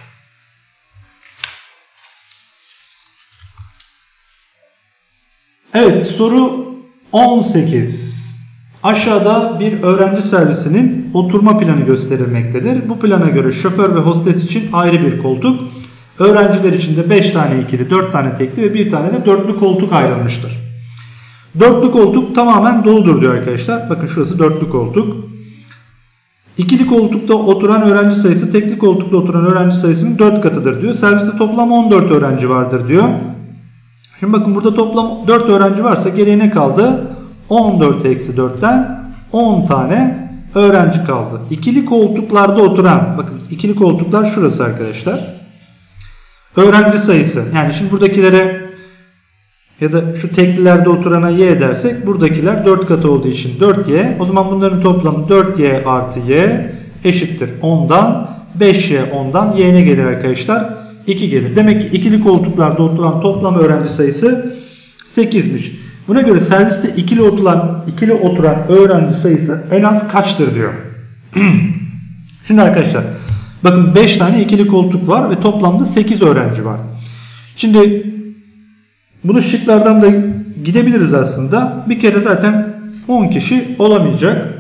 Evet, soru 18. Aşağıda bir öğrenci servisinin oturma planı gösterilmektedir. Bu plana göre şoför ve hostes için ayrı bir koltuk, öğrenciler için de 5 tane ikili, 4 tane tekli ve 1 tane de dörtlü koltuk ayrılmıştır. Dörtlü koltuk tamamen doludur diyor arkadaşlar. Bakın şurası dörtlü koltuk. İkili koltukta oturan öğrenci sayısı tekli koltukta oturan öğrenci sayısının 4 katıdır diyor. Serviste toplam 14 öğrenci vardır diyor. Şimdi bakın burada toplam 4 öğrenci varsa geriye ne kaldı? 14 eksi 4'ten 10 tane öğrenci kaldı. İkili koltuklarda oturan, bakın ikili koltuklar şurası arkadaşlar. Öğrenci sayısı, yani şimdi buradakilere ya da şu teklilerde oturana y dersek buradakiler 4 katı olduğu için 4y. O zaman bunların toplamı 4y artı y eşittir 10'dan 5y 10'dan y ne gelir arkadaşlar? 2 gelir. Demek ki ikili koltuklarda oturan toplam öğrenci sayısı 8'miş. Buna göre serviste ikili oturan öğrenci sayısı en az kaçtır diyor. Şimdi arkadaşlar bakın 5 tane ikili koltuk var ve toplamda 8 öğrenci var. Şimdi bunu şıklardan da gidebiliriz aslında. Bir kere zaten 10 kişi olamayacak.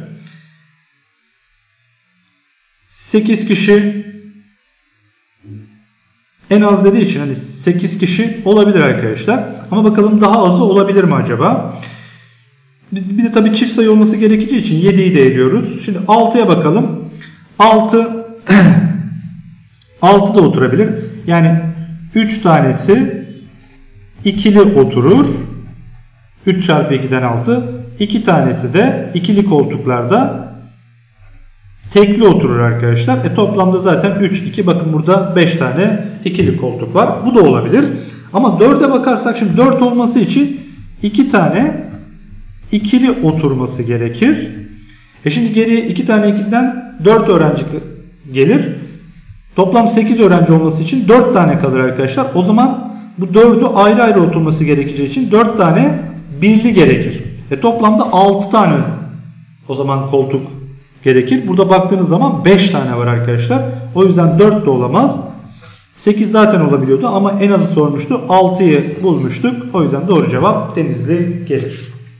8 kişi en az dediği için hani 8 kişi olabilir arkadaşlar. Ama bakalım daha azı olabilir mi acaba? Bir de tabii çift sayı olması gerekeceği için 7'yi de eliyoruz. Şimdi 6'ya bakalım. 6 da oturabilir. Yani 3 tanesi ikili oturur. 3 çarpı 2'den 6. 2 tanesi de ikili koltuklarda tekli oturur arkadaşlar. Toplamda zaten 3, 2, bakın burada 5 tane ikili koltuk var. Bu da olabilir. Ama 4'e bakarsak şimdi 4 olması için 2 tane ikili oturması gerekir. Şimdi geriye 2 tane ikiliden 4 öğrenci gelir. Toplam 8 öğrenci olması için 4 tane kalır arkadaşlar. O zaman bu 4'ü ayrı ayrı oturması gerekeceği için 4 tane birli gerekir. Toplamda 6 tane o zaman koltuk gerekir. Burada baktığınız zaman 5 tane var arkadaşlar. O yüzden 4 de olamaz. 8 zaten olabiliyordu ama en azı sormuştu. 6'yı bulmuştuk. O yüzden doğru cevap Denizli gelir.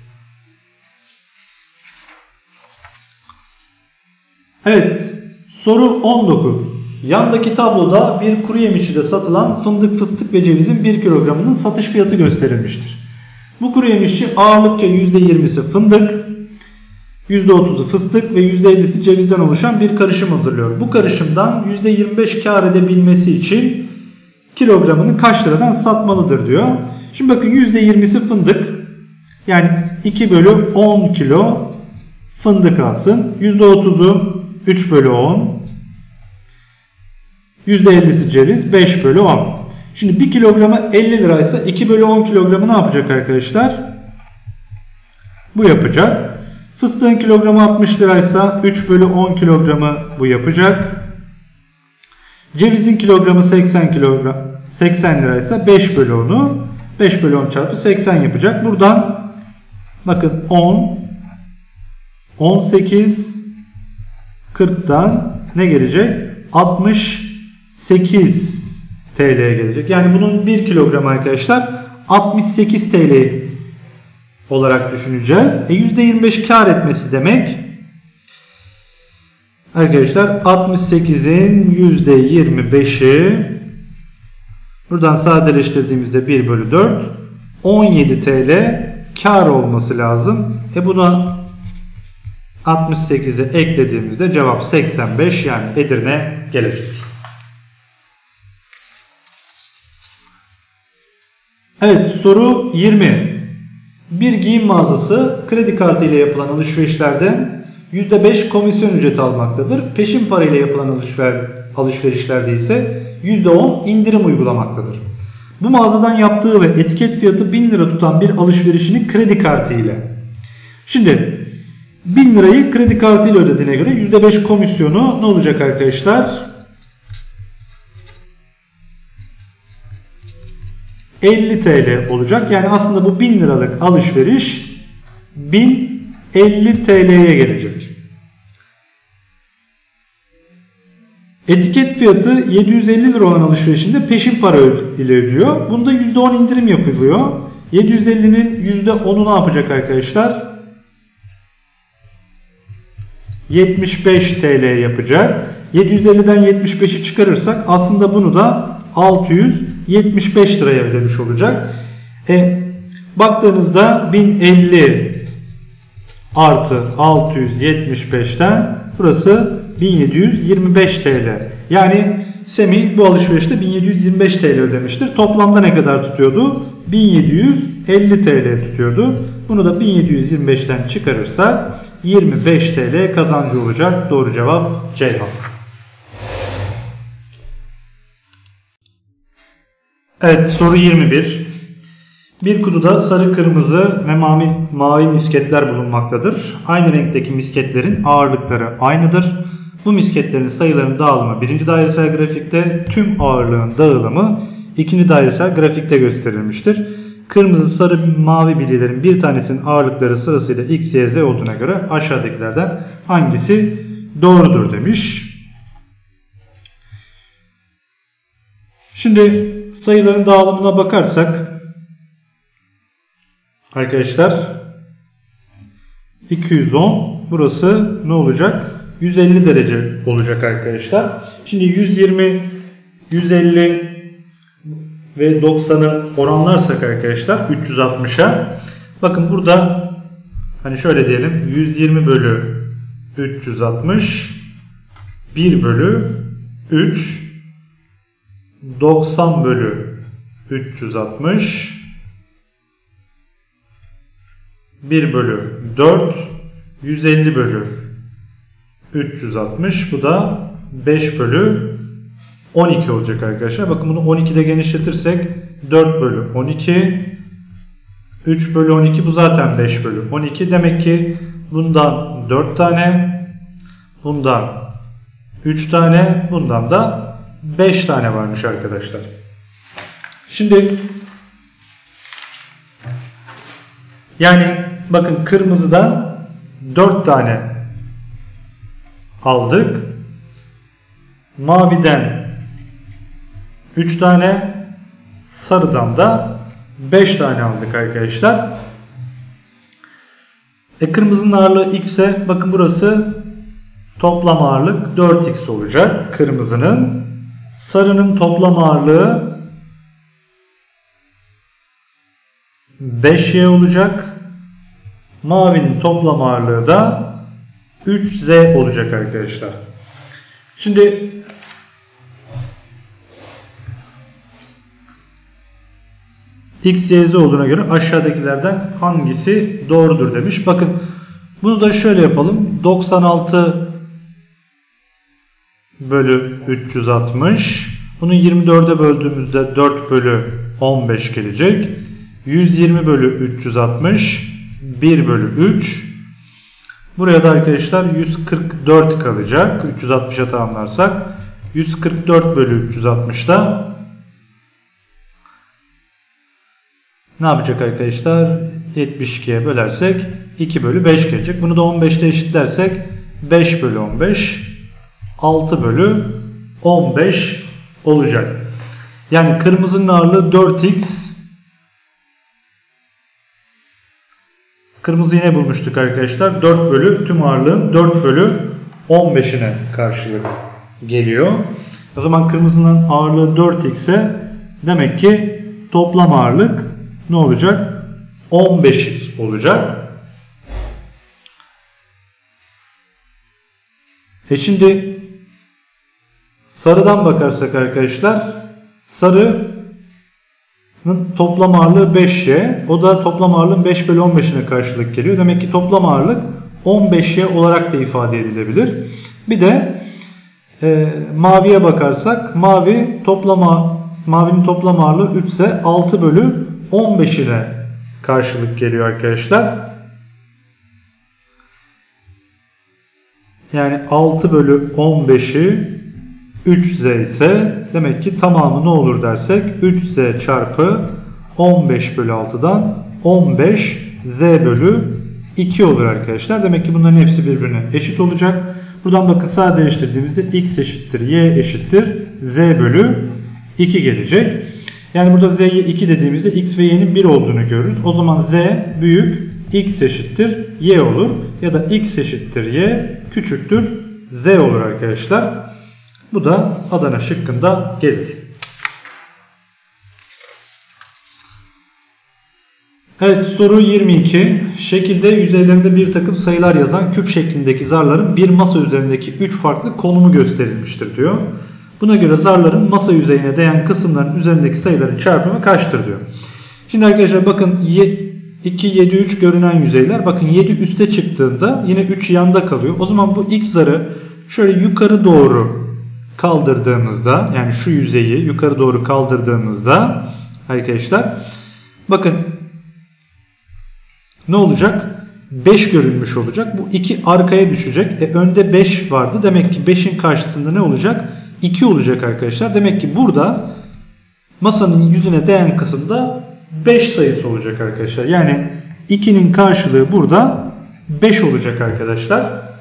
Evet, soru 19. Yandaki tabloda bir kuru yemişçide satılan fındık, fıstık ve cevizin 1 kilogramının satış fiyatı gösterilmiştir. Bu kuru yemişçi ağırlıkça %20'si fındık, %30'u fıstık ve %50'si cevizden oluşan bir karışım hazırlıyor. Bu karışımdan %25 kar edebilmesi için kilogramını kaç liradan satmalıdır diyor. Şimdi bakın %20'si fındık. Yani 2 bölü 10 kilo fındık alsın. %30'u 3 bölü 10. %50'si ceviz 5 bölü 10. Şimdi 1 kilograma 50 liraysa 2 bölü 10 kilogramı ne yapacak arkadaşlar? Bu yapacak. Fıstığın kilogramı 60 liraysa 3 bölü 10 kilogramı bu yapacak. Cevizin kilogramı 80 liraysa 5 bölü 10'u 5 bölü 10 çarpı 80 yapacak. Buradan bakın 10, 18, 40'tan ne gelecek? 68 TL'ye gelecek. Yani bunun 1 kilogram arkadaşlar 68 TL olarak düşüneceğiz. %25 kar etmesi demek. Arkadaşlar 68'in %25'i buradan sadeleştirdiğimizde 1 bölü 4 17 TL kar olması lazım. Buna 68'e eklediğimizde cevap 85 yani Edirne gelecek. Evet, soru 20. Bir giyim mağazası kredi kartı ile yapılan alışverişlerden %5 komisyon ücreti almaktadır. Peşin para ile yapılan alışverişlerde ise %10 indirim uygulamaktadır. Bu mağazadan yaptığı ve etiket fiyatı 1000 lira tutan bir alışverişini kredi kartı ile. Şimdi 1000 lirayı kredi kartı ile ödediğine göre %5 komisyonu ne olacak arkadaşlar? 50 TL olacak. Yani aslında bu 1000 liralık alışveriş 1050 TL'ye gelecek. Etiket fiyatı 750 lira olan alışverişinde peşin para ile ödüyor. Bunda %10 indirim yapılıyor. 750'nin %10'u ne yapacak arkadaşlar? 75 TL yapacak. 750'den 75'i çıkarırsak aslında bunu da 675 liraya ödemiş olacak. Baktığınızda 1050 artı 675'ten burası 1725 TL. Yani Semih bu alışverişte 1725 TL ödemiştir. Toplamda ne kadar tutuyordu? 1750 TL tutuyordu. Bunu da 1725'ten çıkarırsak 25 TL kazancı olacak. Doğru cevap Ceyhan. Evet, soru 21. Bir kutuda sarı, kırmızı ve mavi misketler bulunmaktadır. Aynı renkteki misketlerin ağırlıkları aynıdır. Bu misketlerin sayılarının dağılımı birinci dairesel grafikte, tüm ağırlığın dağılımı ikinci dairesel grafikte gösterilmiştir. Kırmızı, sarı, mavi bilyelerin bir tanesinin ağırlıkları sırasıyla x, y, z olduğuna göre aşağıdakilerden hangisi doğrudur demiş. Şimdi sayıların dağılımına bakarsak arkadaşlar 210 burası ne olacak? 150 derece olacak arkadaşlar. Şimdi 120, 150 ve 90'ı oranlarsak arkadaşlar 360'a. Bakın burada hani şöyle diyelim 120 bölü 360 1 bölü 3 90 bölü 360 1 bölü 4 150 bölü 360 bu da 5 bölü 12 olacak arkadaşlar. Bakın bunu 12'de genişletirsek 4 bölü 12 3 bölü 12 bu zaten 5 bölü 12. Demek ki bundan 4 tane bundan 3 tane bundan da 5 tane varmış arkadaşlar. Şimdi yani bakın kırmızıdan 4 tane aldık. Maviden 3 tane, sarıdan da 5 tane aldık arkadaşlar. Kırmızının ağırlığı x ise bakın burası toplam ağırlık 4x olacak kırmızının. Sarının toplam ağırlığı 5y olacak. Mavinin toplam ağırlığı da 3Z olacak arkadaşlar. Şimdi X, Y, Z olduğuna göre aşağıdakilerden hangisi doğrudur demiş. Bakın bunu da şöyle yapalım. 96 bölü 360. Bunu 24'e böldüğümüzde 4 bölü 15 gelecek. 120 bölü 360. 1 bölü 3. Buraya da arkadaşlar 144 kalacak. 360'a tamamlarsak. 144 bölü 360'da ne yapacak arkadaşlar? 72'ye bölersek 2 bölü 5 gelecek. Bunu da 15'te eşitlersek 5 bölü 15 6 bölü 15 olacak. Yani kırmızının ağırlığı 4x. Kırmızı yine bulmuştuk arkadaşlar. 4 bölü tüm ağırlığın 4 bölü 15'ine karşılık geliyor. O zaman kırmızının ağırlığı 4x ise demek ki toplam ağırlık ne olacak? 15x olacak. Şimdi sarıdan bakarsak arkadaşlar, sarının toplam ağırlığı 5y. O da toplam ağırlığın 5 bölü 15'ine karşılık geliyor. Demek ki toplam ağırlık 15y olarak da ifade edilebilir. Bir de maviye bakarsak, mavinin toplam ağırlığı 3 ise 6 bölü 15'ine karşılık geliyor arkadaşlar. Yani 6 bölü 15'i 3z ise demek ki tamamı ne olur dersek 3z çarpı 15 bölü 6'dan 15z bölü 2 olur arkadaşlar. Demek ki bunların hepsi birbirine eşit olacak. Buradan bakın sadeleştirdiğimizde x eşittir y eşittir z bölü 2 gelecek. Yani burada z'ye 2 dediğimizde x ve y'nin 1 olduğunu görürüz. O zaman z büyük x eşittir y olur. Ya da x eşittir y küçüktür z olur arkadaşlar. Bu da Adana şıkkında gelir. Evet, soru 22. Şekilde yüzeylerinde bir takım sayılar yazan küp şeklindeki zarların bir masa üzerindeki 3 farklı konumu gösterilmiştir diyor. Buna göre zarların masa yüzeyine değen kısımların üzerindeki sayıların çarpımı kaçtır diyor. Şimdi arkadaşlar bakın 2, 7, 3 görünen yüzeyler. Bakın 7 üste çıktığında yine 3 yanda kalıyor. O zaman bu x zarı şöyle yukarı doğru kaldırdığımızda, yani şu yüzeyi yukarı doğru kaldırdığımızda arkadaşlar bakın ne olacak? 5 görünmüş olacak. Bu 2 arkaya düşecek. Önde 5 vardı. Demek ki 5'in karşısında ne olacak? 2 olacak arkadaşlar. Demek ki burada masanın yüzüne değen kısımda 5 sayısı olacak arkadaşlar. Yani 2'nin karşılığı burada 5 olacak arkadaşlar.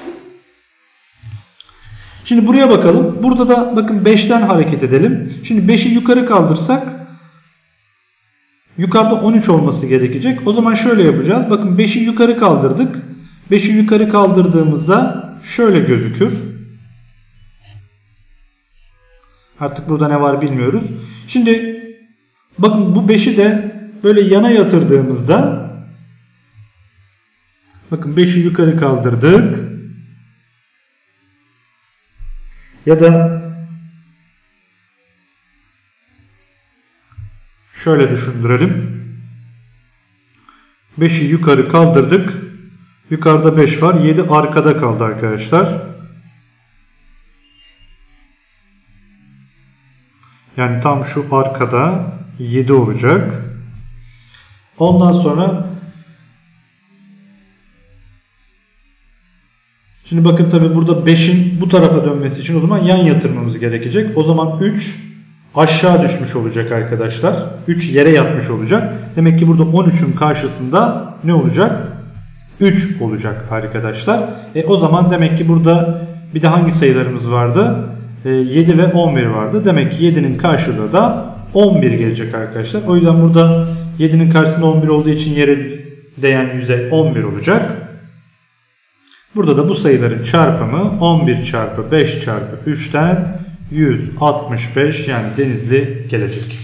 Şimdi buraya bakalım. Burada da bakın 5'ten hareket edelim. Şimdi 5'i yukarı kaldırsak yukarıda 13 olması gerekecek. O zaman şöyle yapacağız. Bakın 5'i yukarı kaldırdık. 5'i yukarı kaldırdığımızda şöyle gözükür. Artık burada ne var bilmiyoruz. Şimdi bakın bu 5'i de böyle yana yatırdığımızda bakın 5'i yukarı kaldırdık. Ya da şöyle düşündürelim. 5'i yukarı kaldırdık. Yukarıda 5 var. 7 arkada kaldı arkadaşlar. Yani tam şu arkada 7 olacak. Ondan sonra şimdi bakın tabi burada 5'in bu tarafa dönmesi için o zaman yan yatırmamız gerekecek. O zaman 3 aşağı düşmüş olacak arkadaşlar. 3 yere yatmış olacak. Demek ki burada 13'ün karşısında ne olacak? 3 olacak arkadaşlar. O zaman demek ki burada bir de hangi sayılarımız vardı? 7 ve 11 vardı. Demek ki 7'nin karşılığı da 11 gelecek arkadaşlar. O yüzden burada 7'nin karşısında 11 olduğu için yere değen yüzey 11 olacak. Burada da bu sayıların çarpımı 11 çarpı 5 çarpı 3'ten 165, yani Denizli gelecek.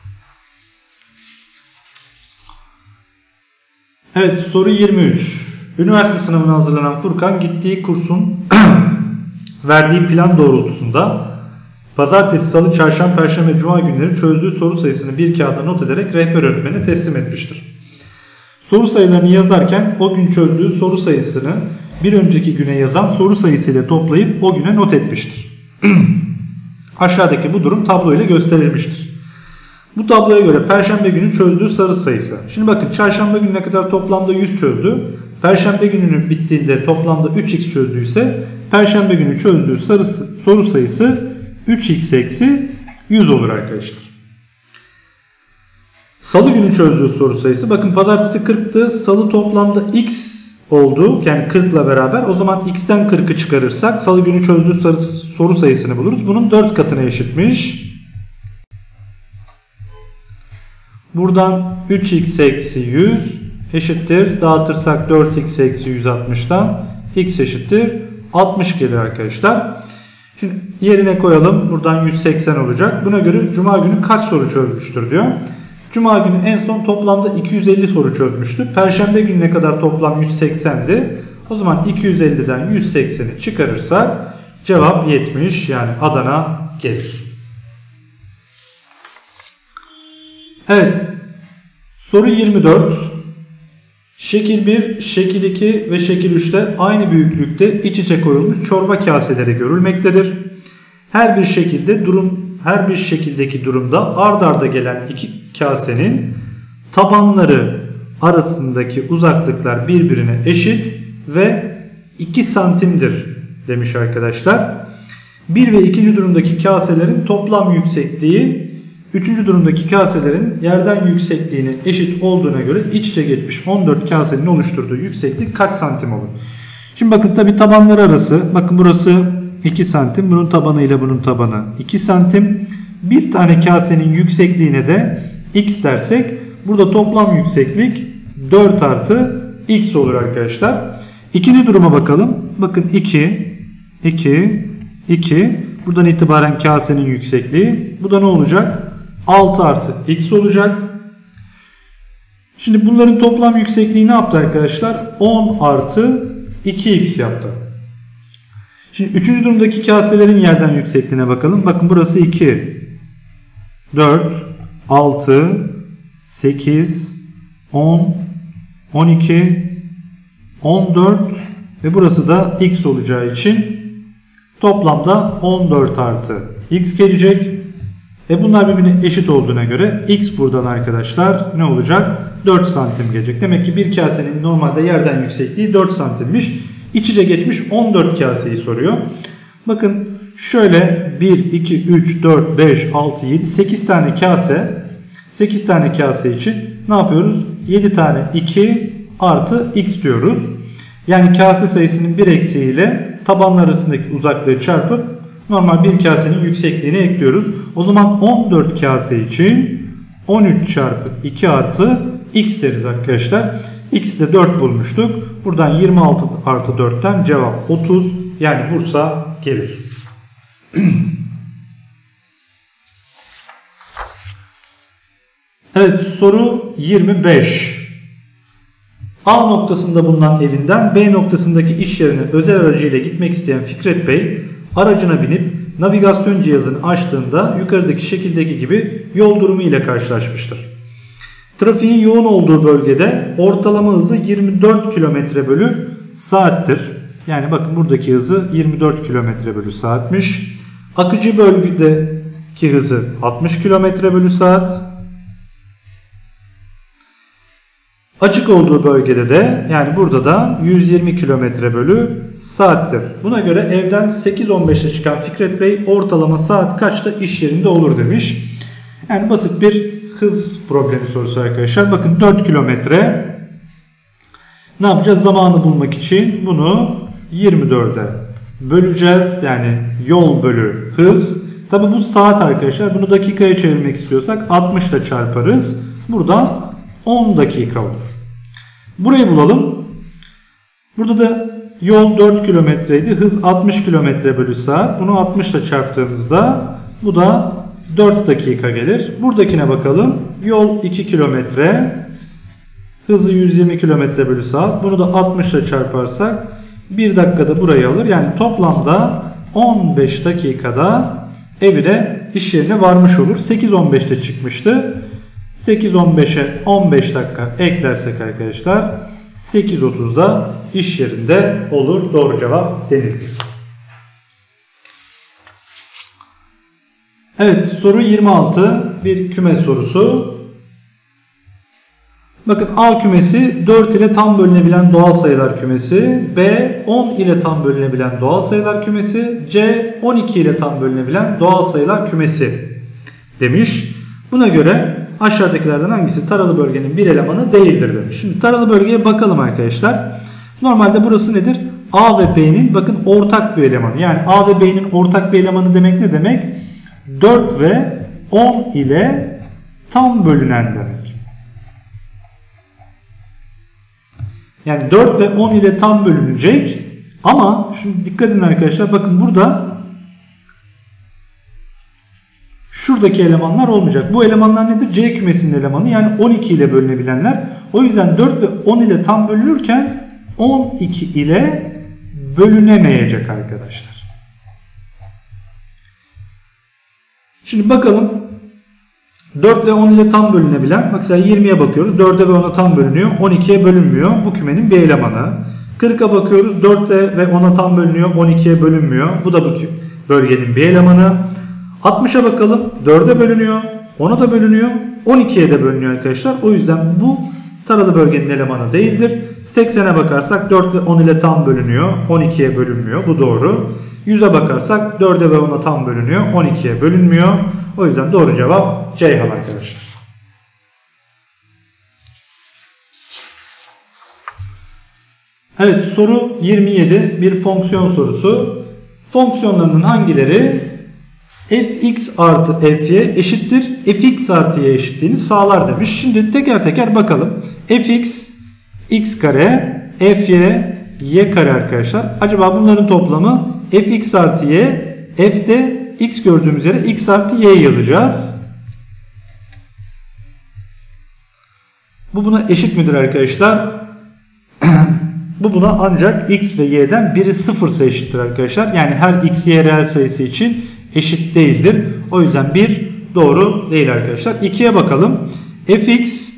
Evet, soru 23. Üniversite sınavına hazırlanan Furkan gittiği kursun verdiği plan doğrultusunda pazartesi, salı, çarşamba, perşembe, cuma günleri çözdüğü soru sayısını bir kağıda not ederek rehber öğretmene teslim etmiştir. Soru sayılarını yazarken o gün çözdüğü soru sayısını bir önceki güne yazan soru sayısıyla toplayıp o güne not etmiştir. Aşağıdaki bu durum tablo ile gösterilmiştir. Bu tabloya göre perşembe günü çözdüğü soru sayısı. Şimdi bakın, çarşamba gününe kadar toplamda 100 çözdü. Perşembe gününün bittiğinde toplamda 3x çözdüyse perşembe günü çözdüğü soru sayısı 3x eksi 100 olur arkadaşlar. Salı günü çözdüğü soru sayısı, bakın pazartesi 40'tı, salı toplamda x oldu, yani 40 ile beraber. O zaman x'ten 40'ı çıkarırsak salı günü çözdüğü soru sayısını buluruz. Bunun 4 katına eşitmiş. Buradan 3x eksi 100 eşittir, dağıtırsak 4x eksi 160'dan x eşittir 60 gelir arkadaşlar. Şimdi yerine koyalım, buradan 180 olacak. Buna göre cuma günü kaç soru çözmüştür diyor. Cuma günü en son toplamda 250 soru çözmüştü. Perşembe gününe kadar toplam 180'di. O zaman 250'den 180'i çıkarırsak cevap 70, yani Adana gelir. Evet. Soru 24. Şekil 1, şekil 2 ve şekil 3'te aynı büyüklükte iç içe koyulmuş çorba kaseleri görülmektedir. Her bir şekildeki durumda ard arda gelen iki kasenin tabanları arasındaki uzaklıklar birbirine eşit ve 2 santimdir demiş arkadaşlar. 1 ve 2. durumdaki kaselerin toplam yüksekliği 3. durumdaki kaselerin yerden yüksekliğine eşit olduğuna göre iç içe geçmiş 14 kasenin oluşturduğu yükseklik kaç santim olur? Şimdi bakın, tabi tabanları arası, bakın burası 2 santim, bunun tabanı ile bunun tabanı 2 santim. Bir tane kasenin yüksekliğine de x dersek burada toplam yükseklik 4 artı x olur arkadaşlar. İkinci duruma bakalım. Bakın 2 buradan itibaren kasenin yüksekliği. Bu da ne olacak? 6 artı x olacak. Şimdi bunların toplam yüksekliği ne yaptı arkadaşlar? 10 artı 2x yaptı. Şimdi 3. durumdaki kaselerin yerden yüksekliğine bakalım. Bakın burası 2, 4, 6, 8, 10, 12, 14 ve burası da x olacağı için toplamda 14 artı x gelecek. Bunlar birbirine eşit olduğuna göre x buradan arkadaşlar ne olacak? 4 santim gelecek. Demek ki bir kasenin normalde yerden yüksekliği 4 santimmiş. İç içe geçmiş 14 kaseyi soruyor. Bakın şöyle 1, 2, 3, 4, 5, 6, 7, 8 tane kase. 8 tane kase için ne yapıyoruz? 7 tane 2 artı x diyoruz. Yani kase sayısının bir eksiğiyle tabanlar arasındaki uzaklığı çarpıp normal bir kasenin yüksekliğini ekliyoruz. O zaman 14 kase için 13 çarpı 2 artı x deriz arkadaşlar. X'i de 4 bulmuştuk. Buradan 26 artı 4'ten cevap 30. Yani Bursa gelir. Evet, soru 25. A noktasında bulunan evinden B noktasındaki iş yerine özel aracıyla gitmek isteyen Fikret Bey aracına binip navigasyon cihazını açtığında yukarıdaki şekildeki gibi yol durumu ile karşılaşmıştır. Trafiğin yoğun olduğu bölgede ortalama hızı 24 km/saattir. Yani bakın buradaki hızı 24 km/saatmiş. Akıcı bölgedeki hızı 60 km/saat. Açık olduğu bölgede de, yani burada da 120 km/saattir. Buna göre evden 8.15'te çıkan Fikret Bey ortalama saat kaçta iş yerinde olur demiş. Yani basit bir hız problemi sorusu arkadaşlar. Bakın 4 kilometre. Ne yapacağız? Zamanı bulmak için bunu 24'e böleceğiz. Yani yol bölü hız. Tabi bu saat arkadaşlar. Bunu dakikaya çevirmek istiyorsak 60 ile çarparız. Buradan 10 dakika olur. Burayı bulalım. Burada da yol 4 kilometreydi. Hız 60 km/saat. Bunu 60 ile çarptığımızda bu da 4 dakika gelir. Buradakine bakalım. Yol 2 kilometre. Hızı 120 km/saat. Bunu da 60 ile çarparsak 1 dakikada burayı alır. Yani toplamda 15 dakikada evine, iş yerine varmış olur. 8.15'te çıkmıştı. 8.15'e 15 dakika eklersek arkadaşlar 8.30'da iş yerinde olur. Doğru cevap Denizli. Evet, soru 26 bir küme sorusu. Bakın A kümesi 4 ile tam bölünebilen doğal sayılar kümesi, B 10 ile tam bölünebilen doğal sayılar kümesi, C 12 ile tam bölünebilen doğal sayılar kümesi demiş. Buna göre aşağıdakilerden hangisi taralı bölgenin bir elemanı değildir demiş. Şimdi taralı bölgeye bakalım arkadaşlar. Normalde burası nedir? A ve B'nin bakın ortak bir elemanı. Yani A ve B'nin ortak bir elemanı demek ne demek? 4 ve 10 ile tam bölünen demek. Yani 4 ve 10 ile tam bölünecek. Ama şimdi dikkat edin arkadaşlar. Bakın burada şuradaki elemanlar olmayacak. Bu elemanlar nedir? C kümesinin elemanı. Yani 12 ile bölünebilenler. O yüzden 4 ve 10 ile tam bölünürken 12 ile bölünemeyecek arkadaşlar. Şimdi bakalım. 4 ve 10 ile tam bölünebilen, mesela 20'ye bakıyoruz, 4'e ve 10'a tam bölünüyor, 12'ye bölünmüyor, bu kümenin bir elemanı. 40'a bakıyoruz, 4'e ve 10'a tam bölünüyor, 12'ye bölünmüyor, bu da bu bölgenin bir elemanı. 60'a bakalım, 4'e bölünüyor, 10'a da bölünüyor, 12'ye de bölünüyor arkadaşlar. O yüzden bu taralı bölgenin elemanı değildir. 80'e bakarsak 4 ve 10 ile tam bölünüyor, 12'ye bölünmüyor, bu doğru. 100'e bakarsak 4'e ve 10'a tam bölünüyor, 12'ye bölünmüyor. O yüzden doğru cevap Ceyhan arkadaşlar. Evet, soru 27 bir fonksiyon sorusu. Fonksiyonlarının hangileri fx artı fy eşittir fx artı y eşitliğini sağlar demiş. Şimdi teker teker bakalım. Fx x kare, fy y kare arkadaşlar. Acaba bunların toplamı fx artı y, f'de x gördüğümüz yere x artı y yazacağız. Bu buna eşit midir arkadaşlar? Bu buna ancak x ve y'den biri sıfırsa eşittir arkadaşlar. Yani her x, y reel sayısı için eşit değildir. O yüzden 1 doğru değil arkadaşlar. 2'ye bakalım. Fx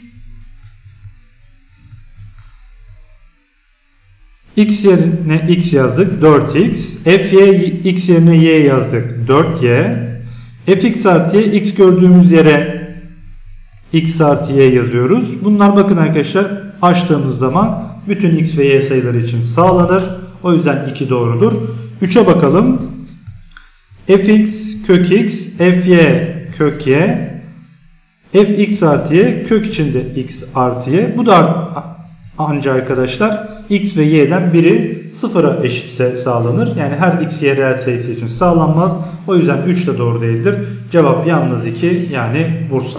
x yerine x yazdık 4x. Fy x yerine y yazdık 4y. Fx artı y x gördüğümüz yere x artı y yazıyoruz. Bunlar bakın arkadaşlar açtığımız zaman bütün x ve y sayıları için sağlanır. O yüzden 2 doğrudur. 3'e bakalım. Fx kök x, fy kök y, fx artı y kök içinde x artı y. Bu da ancak arkadaşlar x ve y'den biri sıfıra eşitse sağlanır. Yani her x, y reel sayısı için sağlanmaz. O yüzden 3 de doğru değildir. Cevap yalnız 2 yani Bursa.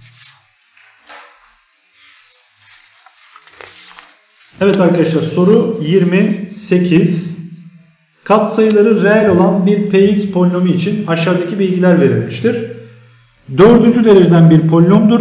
Evet arkadaşlar soru 28. Katsayıları reel olan bir px polinomu için aşağıdaki bilgiler verilmiştir. 4. dereceden bir polinomdur.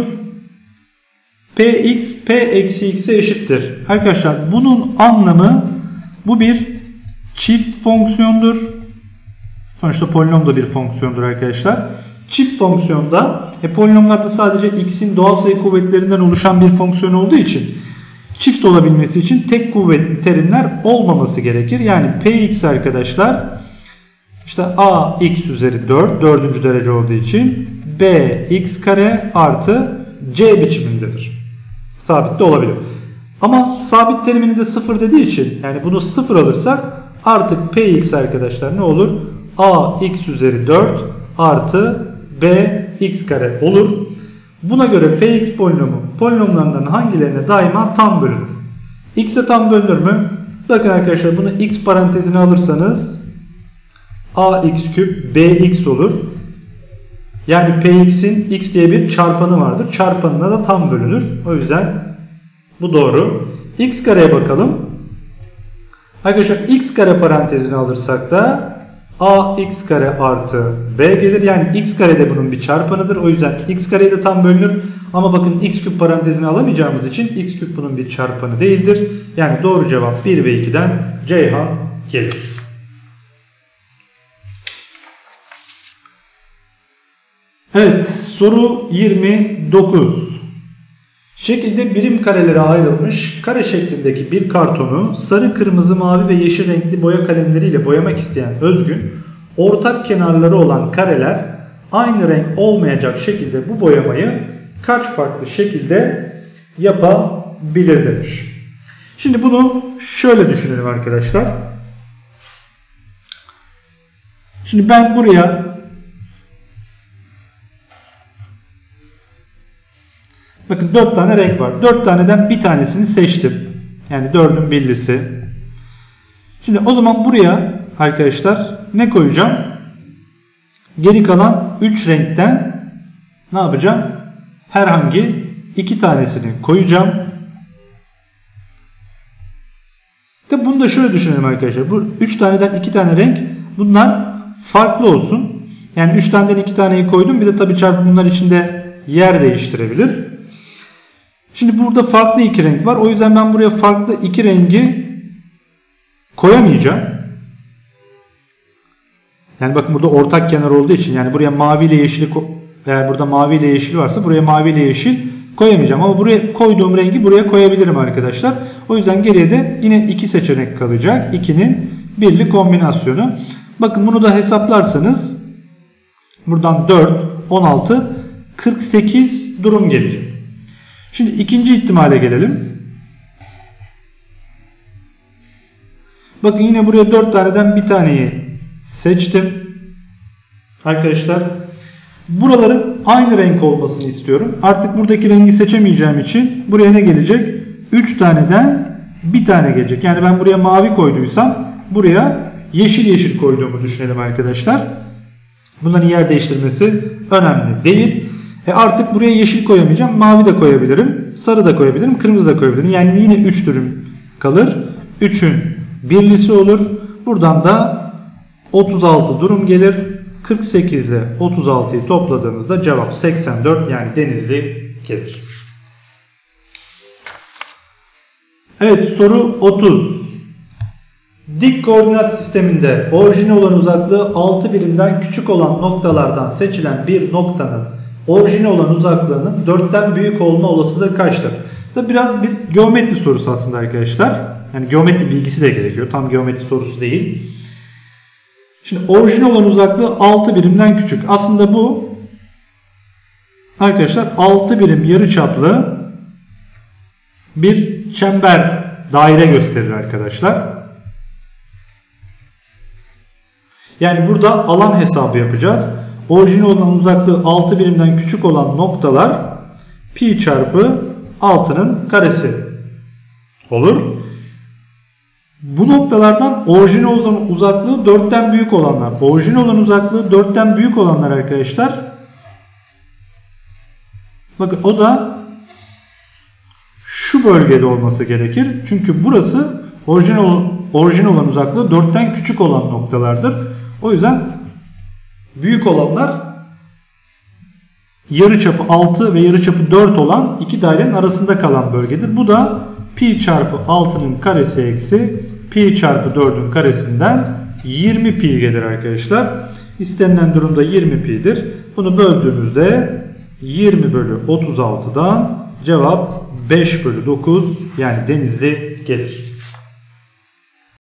Px p eksi x'e eşittir. Arkadaşlar bunun anlamı bu bir çift fonksiyondur. Sonuçta polinom da bir fonksiyondur arkadaşlar. Çift fonksiyonda polinomlarda sadece x'in doğal sayı kuvvetlerinden oluşan bir fonksiyon olduğu için çift olabilmesi için tek kuvvetli terimler olmaması gerekir. Yani px arkadaşlar işte ax üzeri 4 4. derece olduğu için bx kare artı c biçimindedir. Sabit de olabilir. Ama sabit terimini de 0 dediği için yani bunu 0 alırsak artık px arkadaşlar ne olur? ax üzeri 4 artı bx kare olur. Buna göre px polinomu polinomlarından hangilerine daima tam bölünür? X'e tam bölünür mü? Bakın arkadaşlar bunu x parantezine alırsanız ax küp bx olur. Yani px'in x diye bir çarpanı vardır. Çarpanına da tam bölünür. O yüzden bu doğru. X kareye bakalım. Arkadaşlar x kare parantezine alırsak da ax kare artı b gelir. Yani x kare de bunun bir çarpanıdır. O yüzden x kareye de tam bölünür. Ama bakın x küp parantezini alamayacağımız için x küp bunun bir çarpanı değildir. Yani doğru cevap 1 ve 2'den Ceyhan gelir. Evet, soru 29. Şekilde birim karelere ayrılmış kare şeklindeki bir kartonu sarı, kırmızı, mavi ve yeşil renkli boya kalemleriyle boyamak isteyen Özgün, ortak kenarları olan kareler aynı renk olmayacak şekilde bu boyamayı kaç farklı şekilde yapabilir demiş. Şimdi bunu şöyle düşünelim arkadaşlar. Şimdi ben buraya bakın 4 tane renk var. 4 taneden bir tanesini seçtim. Yani 4'ün birlisi. Şimdi o zaman buraya arkadaşlar ne koyacağım? Geri kalan 3 renkten ne yapacağım? Herhangi 2 tanesini koyacağım. Tabi bunu da şöyle düşünelim arkadaşlar. Bu 3 taneden 2 tane renk, bunlar farklı olsun. Yani 3 taneden 2 taneyi koydum. Bir de tabi çarpı bunlar içinde yer değiştirebilir. Şimdi burada farklı 2 renk var. O yüzden ben buraya farklı 2 rengi koyamayacağım. Yani bakın burada ortak kenar olduğu için, yani buraya mavi ile yeşili, eğer burada mavi ile yeşil varsa buraya mavi ile yeşil koyamayacağım. Ama buraya koyduğum rengi buraya koyabilirim arkadaşlar. O yüzden geriye de yine 2 seçenek kalacak. 2'nin birli kombinasyonu. Bakın bunu da hesaplarsanız buradan 4, 16, 48 durum gelecek. Şimdi ikinci ihtimale gelelim. Bakın yine buraya 4 taneden bir taneyi seçtim. Arkadaşlar buraların aynı renk olmasını istiyorum. Artık buradaki rengi seçemeyeceğim için buraya ne gelecek? 3 taneden bir tane gelecek. Yani ben buraya mavi koyduysam buraya yeşil yeşil koyduğumu düşünelim arkadaşlar. Bunların yer değiştirmesi önemli değil. Artık buraya yeşil koyamayacağım. Mavi de koyabilirim. Sarı da koyabilirim. Kırmızı da koyabilirim. Yani yine 3 durum kalır. 3'ün birlisi olur. Buradan da 36 durum gelir. 48 ile 36'yı topladığımızda cevap 84, yani Denizli gelir. Evet, soru 30. Dik koordinat sisteminde orijine olan uzaklığı 6 birimden küçük olan noktalardan seçilen bir noktanın orijine olan uzaklığının 4'ten büyük olma olasılığı kaçtır? Da biraz bir geometri sorusu aslında arkadaşlar. Yani geometri bilgisi de gerekiyor. Tam geometri sorusu değil. Şimdi orijine olan uzaklığı 6 birimden küçük. Aslında bu arkadaşlar 6 birim yarıçaplı bir çember, daire gösterir arkadaşlar. Yani burada alan hesabı yapacağız. Orijine olan uzaklığı 6 birimden küçük olan noktalar pi çarpı 6'nın karesi olur. Bu noktalardan orijine olan uzaklığı 4'ten büyük olanlar. Orijine olan uzaklığı 4'ten büyük olanlar arkadaşlar. Bakın o da şu bölgede olması gerekir. Çünkü burası orijine olan uzaklığı 4'ten küçük olan noktalardır. O yüzden büyük olanlar yarıçapı 6 ve yarıçapı 4 olan iki dairenin arasında kalan bölgedir. Bu da pi çarpı 6'nın karesi eksi pi çarpı 4'ün karesinden 20 pi gelir arkadaşlar. İstenilen durumda 20 pi'dir. Bunu böldüğümüzde 20 bölü 36'dan cevap 5 bölü 9, yani Denizli gelir.